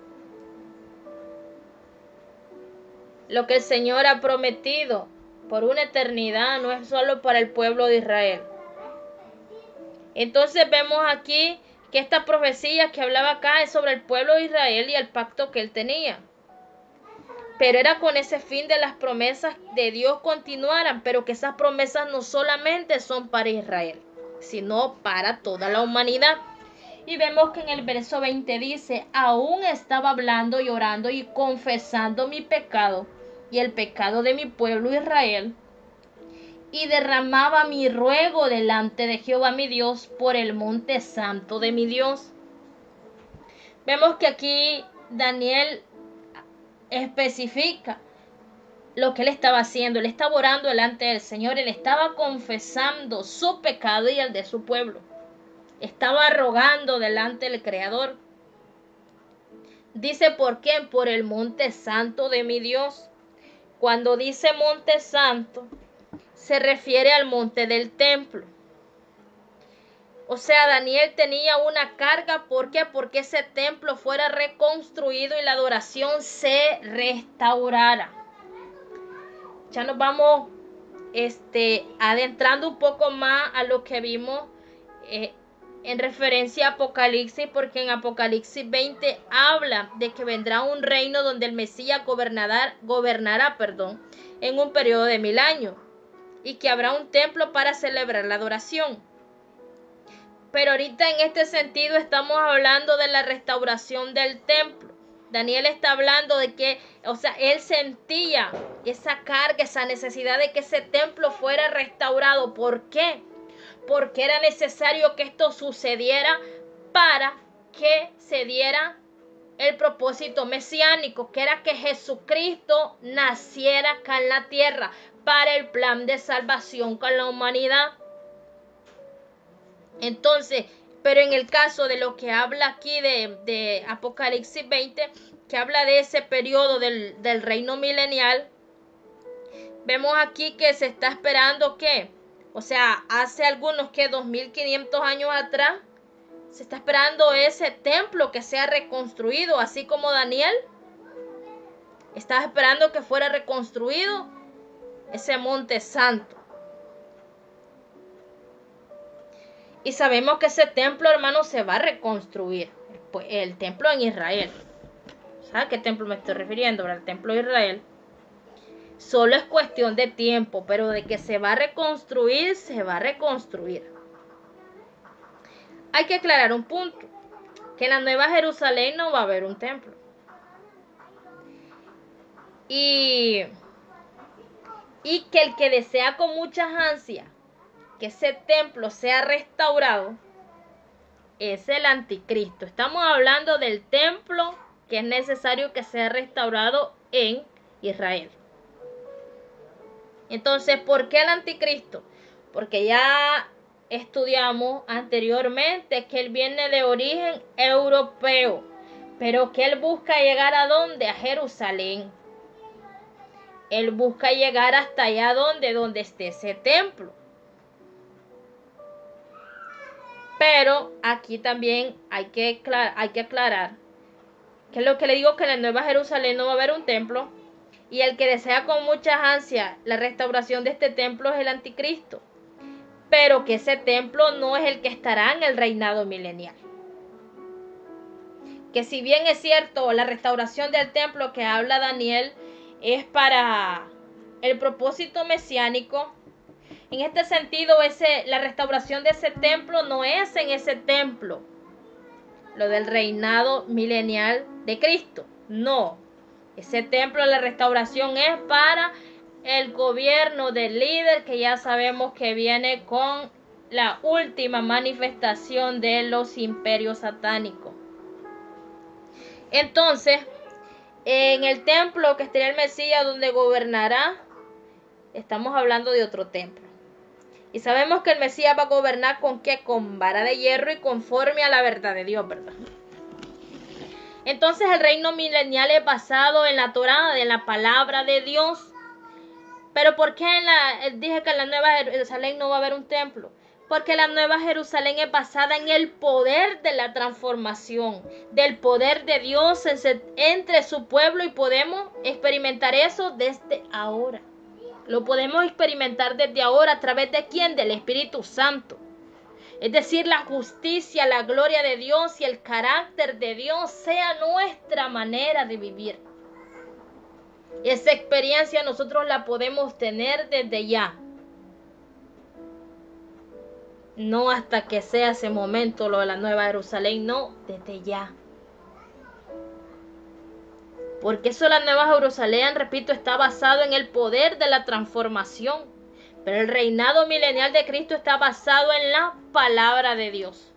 Speaker 1: Lo que el Señor ha prometido por una eternidad no es solo para el pueblo de Israel. Entonces vemos aquí que esta profecía que hablaba acá es sobre el pueblo de Israel y el pacto que él tenía. Pero era con ese fin de las promesas de Dios continuaran, pero que esas promesas no solamente son para Israel, sino para toda la humanidad. Y vemos que en el verso veinte dice, aún estaba hablando y orando y confesando mi pecado y el pecado de mi pueblo Israel, y derramaba mi ruego delante de Jehová mi Dios por el monte santo de mi Dios. Vemos que aquí Daniel especifica lo que él estaba haciendo. Él estaba orando delante del Señor, él estaba confesando su pecado y el de su pueblo. Estaba rogando delante del Creador. Dice, ¿por qué? Por el monte santo de mi Dios. Cuando dice monte santo, se refiere al monte del templo. O sea, Daniel tenía una carga. ¿Por qué? Porque ese templo fuera reconstruido y la adoración se restaurara. Ya nos vamos este, adentrando un poco más a lo que vimos eh, en referencia a Apocalipsis, porque en Apocalipsis veinte habla de que vendrá un reino donde el Mesías gobernará, gobernará perdón, en un periodo de mil años y que habrá un templo para celebrar la adoración. Pero ahorita en este sentido estamos hablando de la restauración del templo. Daniel está hablando de que, o sea, él sentía esa carga, esa necesidad de que ese templo fuera restaurado. ¿Por qué? Porque era necesario que esto sucediera para que se diera el propósito mesiánico, que era que Jesucristo naciera acá en la tierra para el plan de salvación con la humanidad. Entonces, pero en el caso de lo que habla aquí de, de Apocalipsis veinte, que habla de ese periodo del, del reino milenial, vemos aquí que se está esperando que, o sea, hace algunos que dos mil quinientos años atrás, se está esperando ese templo que sea reconstruido, así como Daniel estaba esperando que fuera reconstruido ese monte santo. Y sabemos que ese templo, hermano, se va a reconstruir. Pues el templo en Israel. ¿Sabes a qué templo me estoy refiriendo? Al templo de Israel. Solo es cuestión de tiempo, pero de que se va a reconstruir, se va a reconstruir. Hay que aclarar un punto, que en la Nueva Jerusalén no va a haber un templo. Y, y que el que desea con muchas ansias que ese templo sea restaurado, es el anticristo. Estamos hablando del templo que es necesario que sea restaurado en Israel. Entonces, ¿por qué el anticristo? Porque ya estudiamos anteriormente que él viene de origen europeo, pero que él busca llegar a dónde? A Jerusalén. Él busca llegar hasta allá donde, donde esté ese templo. Pero aquí también hay que, hay que aclarar que es lo que le digo, que en la Nueva Jerusalén no va a haber un templo, y el que desea con muchas ansias la restauración de este templo es el anticristo, pero que ese templo no es el que estará en el reinado milenial. Que si bien es cierto, la restauración del templo que habla Daniel es para el propósito mesiánico, en este sentido, ese, la restauración de ese templo no es en ese templo, lo del reinado milenial de Cristo. No, ese templo, la restauración es para el gobierno del líder, que ya sabemos que viene con la última manifestación de los imperios satánicos. Entonces, en el templo que estaría el Mesías, donde gobernará, estamos hablando de otro templo. Y sabemos que el Mesías va a gobernar con qué, con vara de hierro y conforme a la verdad de Dios, ¿verdad? Entonces el reino milenial es basado en la Torá, en la palabra de Dios. Pero ¿por qué en la, dije que en la Nueva Jerusalén no va a haber un templo? Porque la Nueva Jerusalén es basada en el poder de la transformación, del poder de Dios entre su pueblo, y podemos experimentar eso desde ahora. Lo podemos experimentar desde ahora, ¿a través de quién? Del Espíritu Santo. Es decir, la justicia, la gloria de Dios y el carácter de Dios sea nuestra manera de vivir. Esa experiencia nosotros la podemos tener desde ya. No hasta que sea ese momento lo de la Nueva Jerusalén, no, desde ya. Porque eso, la Nueva Jerusalén, repito, está basado en el poder de la transformación. Pero el reinado milenial de Cristo está basado en la palabra de Dios.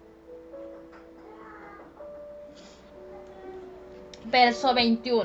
Speaker 1: Verso veintiuno.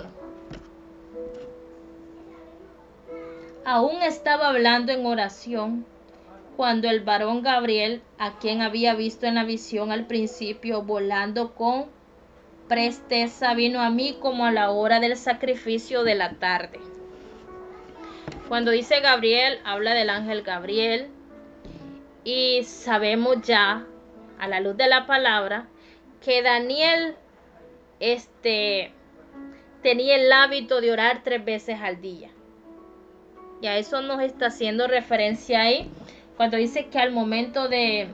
Speaker 1: Aún estaba hablando en oración cuando el varón Gabriel, a quien había visto en la visión al principio volando con presteza, vino a mí como a la hora del sacrificio de la tarde. Cuando dice Gabriel, habla del ángel Gabriel, y sabemos ya, a la luz de la palabra, que Daniel este, tenía el hábito de orar tres veces al día. Y a eso nos está haciendo referencia ahí, cuando dice que al momento de,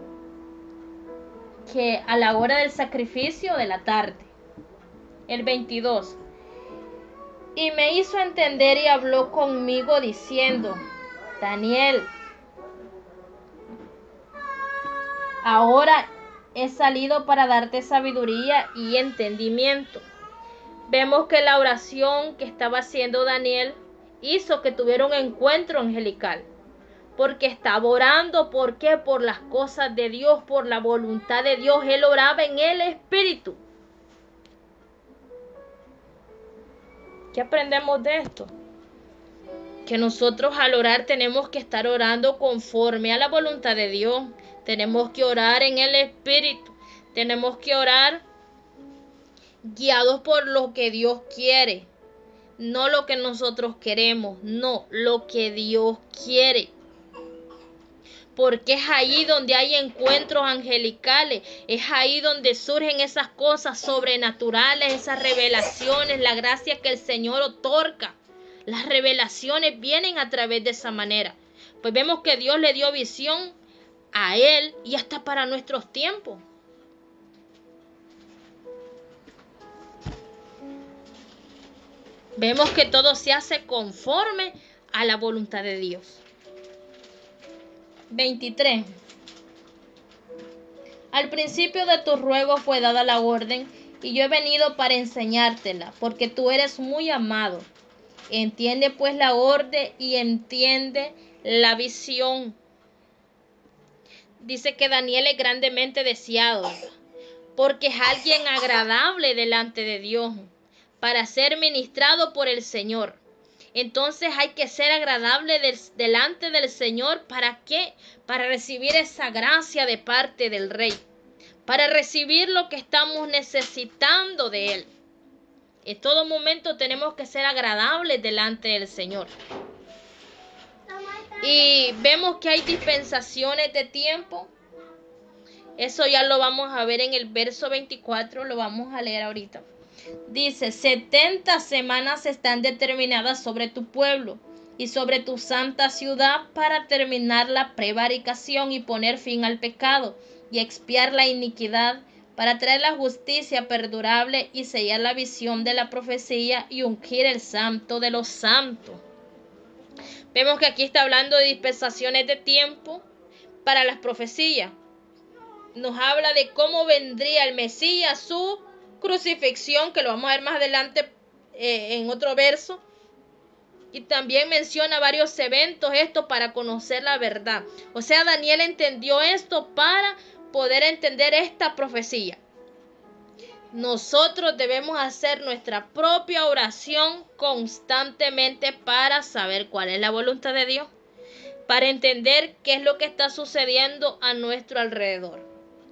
Speaker 1: que a la hora del sacrificio de la tarde. El veintidós. Y me hizo entender y habló conmigo diciendo: Daniel, ahora he salido para darte sabiduría y entendimiento. Vemos que la oración que estaba haciendo Daniel hizo que tuviera un encuentro angelical. Porque estaba orando, ¿por qué? Por las cosas de Dios, por la voluntad de Dios. Él oraba en el Espíritu. ¿Qué aprendemos de esto? Que nosotros al orar tenemos que estar orando conforme a la voluntad de Dios. Tenemos que orar en el Espíritu. Tenemos que orar guiados por lo que Dios quiere. No lo que nosotros queremos, no, lo que Dios quiere. Porque es ahí donde hay encuentros angelicales, es ahí donde surgen esas cosas sobrenaturales, esas revelaciones, la gracia que el Señor otorga. Las revelaciones vienen a través de esa manera. Pues vemos que Dios le dio visión a Él y hasta para nuestros tiempos. Vemos que todo se hace conforme a la voluntad de Dios. veintitrés. Al principio de tu ruego fue dada la orden, y yo he venido para enseñártela, porque tú eres muy amado. Entiende pues la orden y entiende la visión. Dice que Daniel es grandemente deseado, porque es alguien agradable delante de Dios, para ser ministrado por el Señor. Entonces hay que ser agradable del, delante del Señor. ¿Para qué? Para recibir esa gracia de parte del Rey, para recibir lo que estamos necesitando de Él. En todo momento tenemos que ser agradables delante del Señor. Y vemos que hay dispensaciones de tiempo. Eso ya lo vamos a ver en el verso veinticuatro, lo vamos a leer ahorita. Dice, setenta semanas están determinadas sobre tu pueblo y sobre tu santa ciudad para terminar la prevaricación y poner fin al pecado y expiar la iniquidad, para traer la justicia perdurable y sellar la visión de la profecía y ungir el santo de los santos. Vemos que aquí está hablando de dispensaciones de tiempo para las profecías. Nos habla de cómo vendría el Mesías, su crucifixión, que lo vamos a ver más adelante eh, en otro verso. Y también menciona varios eventos, esto para conocer la verdad. O sea, Daniel entendió esto para poder entender esta profecía. Nosotros debemos hacer nuestra propia oración constantemente para saber cuál es la voluntad de Dios, para entender qué es lo que está sucediendo a nuestro alrededor.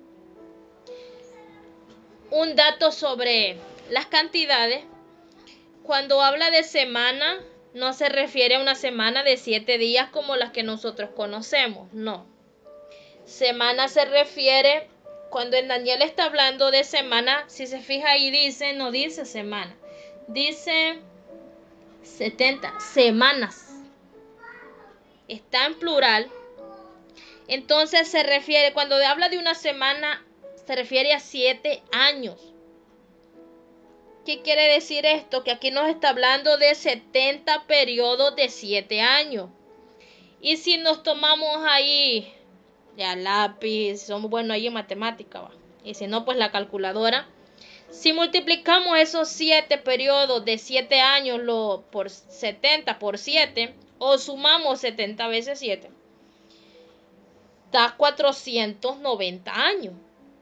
Speaker 1: Un dato sobre las cantidades. Cuando habla de semana, no se refiere a una semana de siete días como las que nosotros conocemos, no. Semana se refiere, cuando en Daniel está hablando de semana, si se fija ahí dice, no dice semana, dice setenta semanas. Está en plural. Entonces se refiere, cuando habla de una semana, se refiere a siete años. ¿Qué quiere decir esto? Que aquí nos está hablando de setenta periodos de siete años. Y si nos tomamos ahí ya lápiz, somos buenos ahí en matemática, va. Y si no, pues la calculadora. Si multiplicamos esos siete periodos de siete años lo, por setenta por siete, o sumamos setenta veces siete, da cuatrocientos noventa años.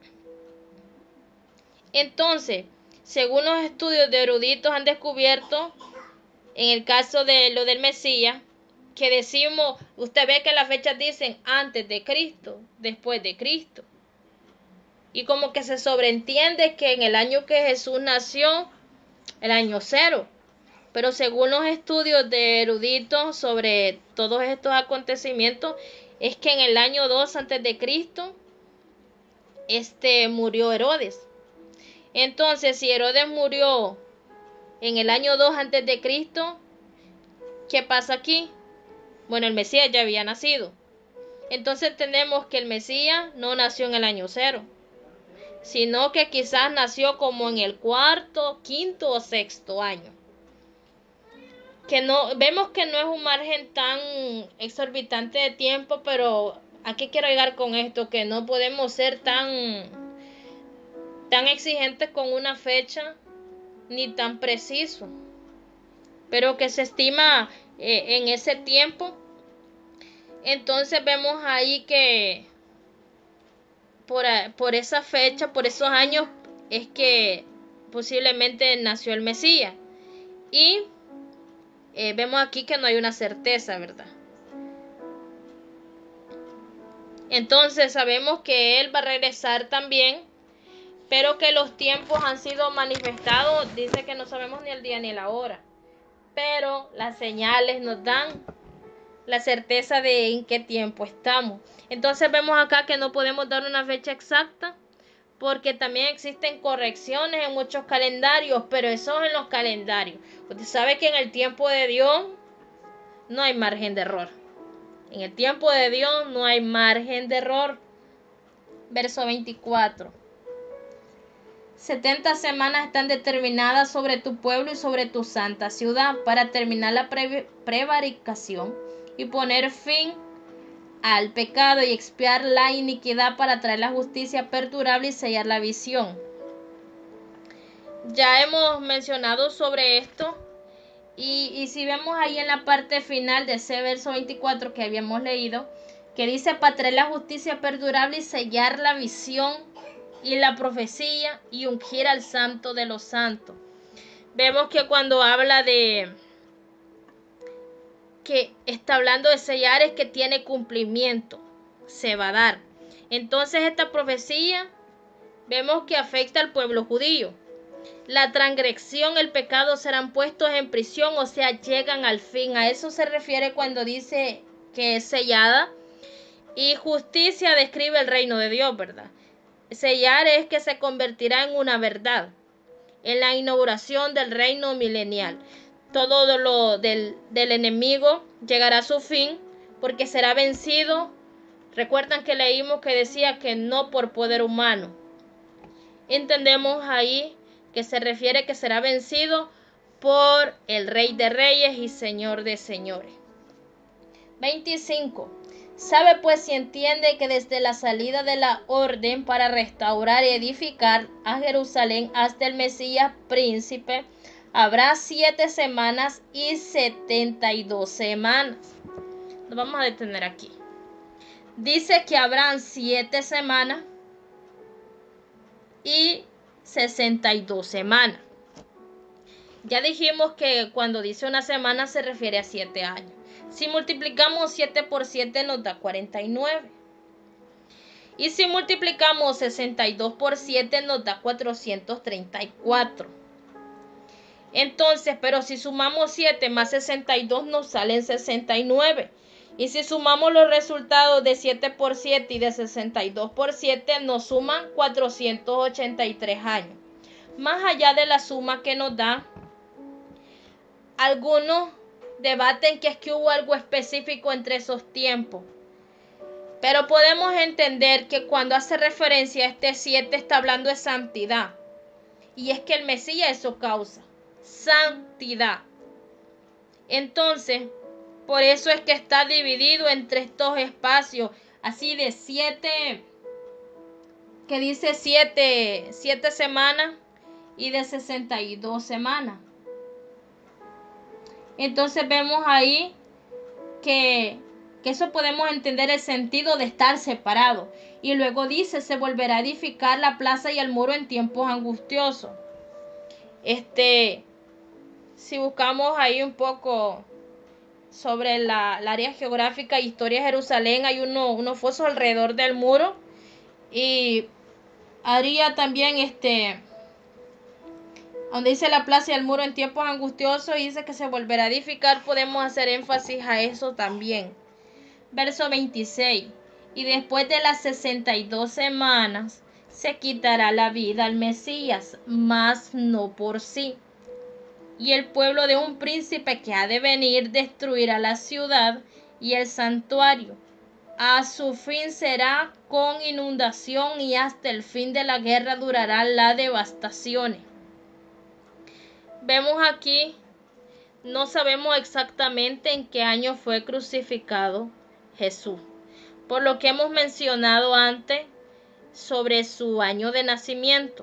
Speaker 1: Entonces, según los estudios de eruditos han descubierto, en el caso de lo del Mesías, que decimos, usted ve que las fechas dicen antes de Cristo, después de Cristo. Y como que se sobreentiende que en el año que Jesús nació, el año cero. Pero según los estudios de eruditos sobre todos estos acontecimientos, es que en el año dos antes de Cristo, este murió Herodes. Entonces, si Herodes murió en el año dos antes de Cristo, ¿qué pasa aquí? Bueno, el Mesías ya había nacido. Entonces tenemos que el Mesías no nació en el año cero, sino que quizás nació como en el cuarto, quinto o sexto año. Que no, vemos que no es un margen tan exorbitante de tiempo, pero ¿a qué quiero llegar con esto? Que no podemos ser tan, tan exigentes con una fecha, ni tan preciso, pero que se estima eh, en ese tiempo. Entonces vemos ahí que por, por esa fecha, por esos años, es que posiblemente nació el Mesías. Y eh, vemos aquí que no hay una certeza, ¿verdad? Entonces sabemos que Él va a regresar también, pero que los tiempos han sido manifestados. Dice que no sabemos ni el día ni la hora, pero las señales nos dan la certeza de en qué tiempo estamos. Entonces vemos acá que no podemos dar una fecha exacta, porque también existen correcciones en muchos calendarios, pero eso es en los calendarios. Usted sabe que en el tiempo de Dios no hay margen de error. En el tiempo de Dios no hay margen de error. Verso veinticuatro. setenta semanas están determinadas sobre tu pueblo y sobre tu santa ciudad para terminar la pre prevaricación y poner fin al pecado y expiar la iniquidad, para traer la justicia perdurable y sellar la visión. Ya hemos mencionado sobre esto, y, y si vemos ahí en la parte final de ese verso veinticuatro que habíamos leído, que dice para traer la justicia perdurable y sellar la visión y la profecía y ungir al santo de los santos. Vemos que cuando habla de que está hablando de sellar, es que tiene cumplimiento, se va a dar. Entonces esta profecía vemos que afecta al pueblo judío. La transgresión, el pecado serán puestos en prisión, o sea, llegan al fin. A eso se refiere cuando dice que es sellada. Y justicia describe el reino de Dios, ¿verdad? Sellar es que se convertirá en una verdad, en la inauguración del reino milenial. Todo lo del, del enemigo llegará a su fin, porque será vencido. Recuerdan que leímos que decía que no por poder humano. Entendemos ahí que se refiere que será vencido por el Rey de Reyes y Señor de Señores. veinticinco. Sabe pues y entiende que desde la salida de la orden para restaurar y edificar a Jerusalén hasta el Mesías príncipe, habrá siete semanas y setenta y dos semanas. Nos vamos a detener aquí. Dice que habrán siete semanas y sesenta y dos semanas. Ya dijimos que cuando dice una semana se refiere a siete años. Si multiplicamos siete por siete nos da cuarenta y nueve. Y si multiplicamos sesenta y dos por siete nos da cuatrocientos treinta y cuatro. Entonces, pero si sumamos siete más sesenta y dos nos salen sesenta y nueve. Y si sumamos los resultados de siete por siete y de sesenta y dos por siete nos suman cuatrocientos ochenta y tres años. Más allá de la suma que nos da, algunos debaten que es que hubo algo específico entre esos tiempos. Pero podemos entender que cuando hace referencia a este siete está hablando de santidad. Y es que el Mesías eso causa. Santidad. Entonces, por eso es que está dividido entre estos espacios. Así de siete, que dice siete, siete semanas y de sesenta y dos semanas. Entonces vemos ahí que, que eso podemos entender el sentido de estar separado. Y luego dice, se volverá a edificar la plaza y el muro en tiempos angustiosos. Este, si buscamos ahí un poco sobre la, la área geográfica e historia de Jerusalén, hay uno, unos fosos alrededor del muro. Y haría también este... donde dice la plaza y el muro en tiempos angustiosos y dice que se volverá a edificar, podemos hacer énfasis a eso también. Verso veintiséis. Y después de las sesenta y dos semanas se quitará la vida al Mesías, mas no por sí. Y el pueblo de un príncipe que ha de venir destruirá la ciudad y el santuario. A su fin será con inundación y hasta el fin de la guerra durará la devastación. Vemos aquí, no sabemos exactamente en qué año fue crucificado Jesús, por lo que hemos mencionado antes sobre su año de nacimiento.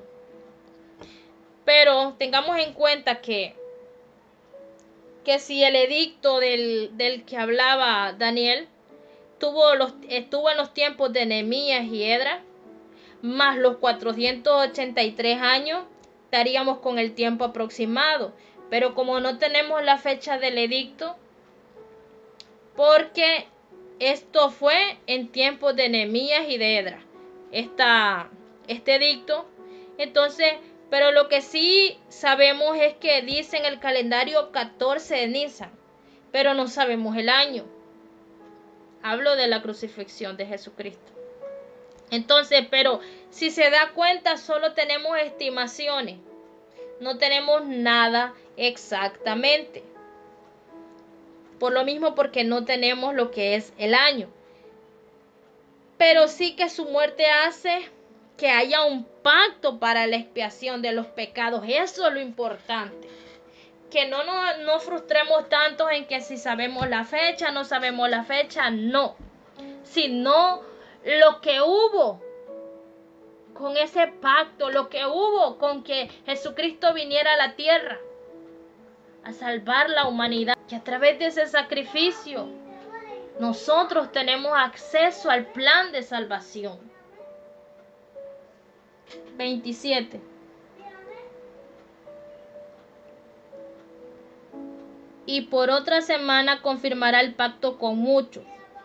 Speaker 1: Pero tengamos en cuenta que, que si el edicto del, del que hablaba Daniel tuvo los, estuvo en los tiempos de Nehemías y Esdras, más los cuatrocientos ochenta y tres años, estaríamos con el tiempo aproximado. Pero como no tenemos la fecha del edicto, porque esto fue en tiempos de Nehemías y de Esdras, esta, este edicto, entonces, pero lo que sí sabemos es que dice en el calendario catorce de Nisan, pero no sabemos el año. Hablo de la crucifixión de Jesucristo. Entonces, pero si se da cuenta, solo tenemos estimaciones. No tenemos nada exactamente. Por lo mismo, porque no tenemos lo que es el año. Pero sí que su muerte hace que haya un pacto para la expiación de los pecados. Eso es lo importante. Que no nos no frustremos tanto en que si sabemos la fecha, no sabemos la fecha, no. Sino lo que hubo con ese pacto, lo que hubo con que Jesucristo viniera a la tierra a salvar la humanidad. Que a través de ese sacrificio nosotros tenemos acceso al plan de salvación. veintisiete. Y por otra semana confirmará el pacto con muchos.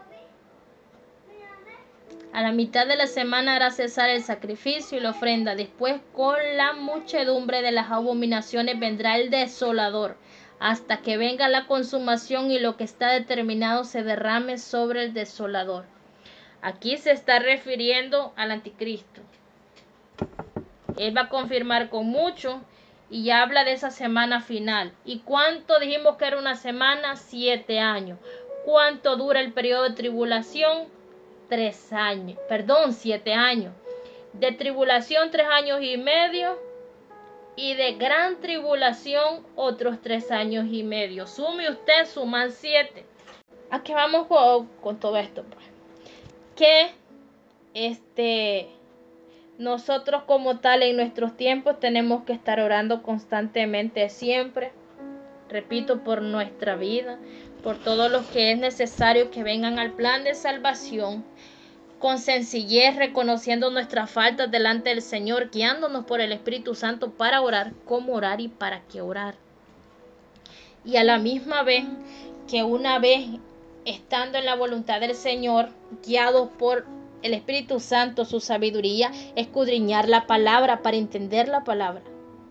Speaker 1: A la mitad de la semana hará cesar el sacrificio y la ofrenda. Después, con la muchedumbre de las abominaciones, vendrá el desolador, hasta que venga la consumación y lo que está determinado se derrame sobre el desolador. Aquí se está refiriendo al anticristo. Él va a confirmar con mucho y ya habla de esa semana final. ¿Y cuánto dijimos que era una semana? Siete años. ¿Cuánto dura el periodo de tribulación? Tres años. Perdón, siete años. De tribulación, tres años y medio. Y de gran tribulación, otros tres años y medio. Sume usted, suman siete. ¿A qué vamos con, con todo esto? Pues? Que este... nosotros como tal en nuestros tiempos tenemos que estar orando constantemente siempre, repito, por nuestra vida, por todo lo que es necesario que vengan al plan de salvación, con sencillez, reconociendo nuestras faltas delante del Señor, guiándonos por el Espíritu Santo para orar, cómo orar y para qué orar. Y a la misma vez que una vez estando en la voluntad del Señor, guiados por el Espíritu Santo, su sabiduría, escudriñar la palabra para entender la palabra.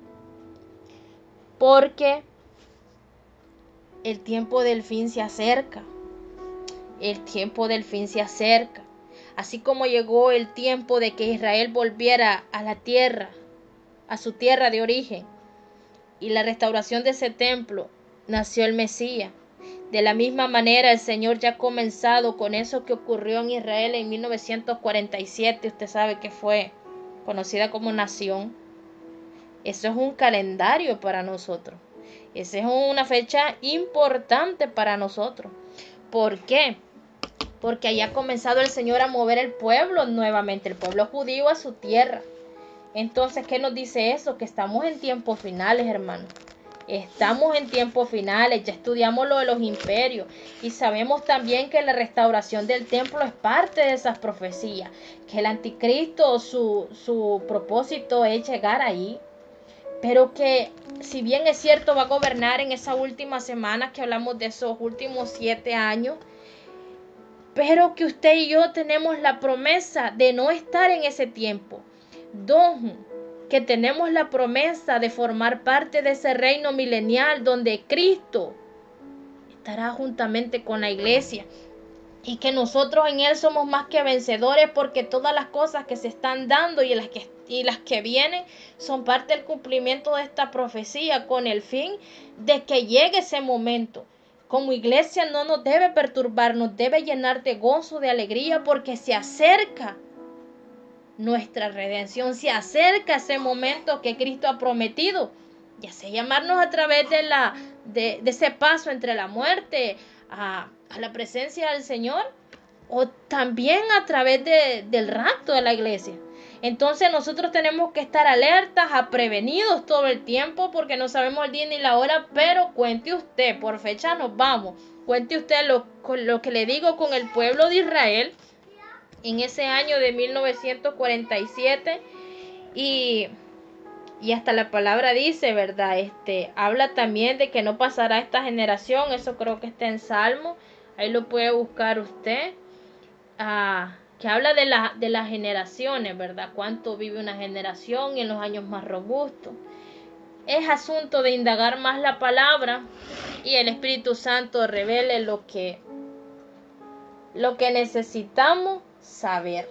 Speaker 1: Porque el tiempo del fin se acerca. El tiempo del fin se acerca. Así como llegó el tiempo de que Israel volviera a la tierra, a su tierra de origen, y la restauración de ese templo, nació el Mesías. De la misma manera, el Señor ya ha comenzado con eso que ocurrió en Israel en mil novecientos cuarenta y siete. Usted sabe que fue conocida como nación. Eso es un calendario para nosotros. Esa es una fecha importante para nosotros. ¿Por qué? Porque allá ha comenzado el Señor a mover el pueblo nuevamente, el pueblo judío a su tierra. Entonces, ¿qué nos dice eso? Que estamos en tiempos finales, hermanos. Estamos en tiempos finales, ya estudiamos lo de los imperios y sabemos también que la restauración del templo es parte de esas profecías, que el anticristo, su, su propósito es llegar ahí, pero que si bien es cierto va a gobernar en esa última semana que hablamos de esos últimos siete años, pero que usted y yo tenemos la promesa de no estar en ese tiempo. Dos, que tenemos la promesa de formar parte de ese reino milenial donde Cristo estará juntamente con la iglesia y que nosotros en Él somos más que vencedores porque todas las cosas que se están dando y las que, y las que vienen son parte del cumplimiento de esta profecía con el fin de que llegue ese momento. Como iglesia no nos debe perturbar, nos debe llenar de gozo, de alegría porque se acerca nuestra redención, se acerca ese momento que Cristo ha prometido, ya sea llamarnos a través de, la, de, de ese paso entre la muerte a, a la presencia del Señor, o también a través de, del rapto de la iglesia. Entonces nosotros tenemos que estar alertas, a prevenidos todo el tiempo, porque no sabemos el día ni la hora, pero cuente usted, por fecha nos vamos, cuente usted lo, lo que le digo con el pueblo de Israel, en ese año de mil novecientos cuarenta y siete y, y hasta la palabra dice, ¿verdad? Este, habla también de que no pasará esta generación, eso creo que está en Salmo, ahí lo puede buscar usted, ah, que habla de, la, de las generaciones, ¿verdad? Cuánto vive una generación y en los años más robustos. Es asunto de indagar más la palabra y el Espíritu Santo revele lo que, lo que necesitamos saber.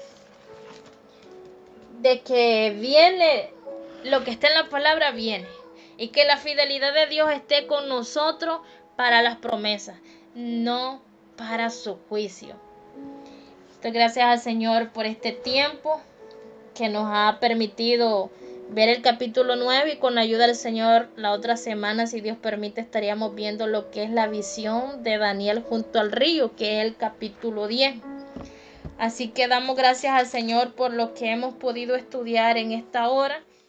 Speaker 1: De que viene, lo que está en la palabra viene. Y que la fidelidad de Dios esté con nosotros para las promesas, no para su juicio. Doy gracias al Señor por este tiempo que nos ha permitido ver el capítulo nueve, y con la ayuda del Señor la otra semana, si Dios permite, estaríamos viendo lo que es la visión de Daniel junto al río, que es el capítulo diez. Así que damos gracias al Señor por lo que hemos podido estudiar en esta hora,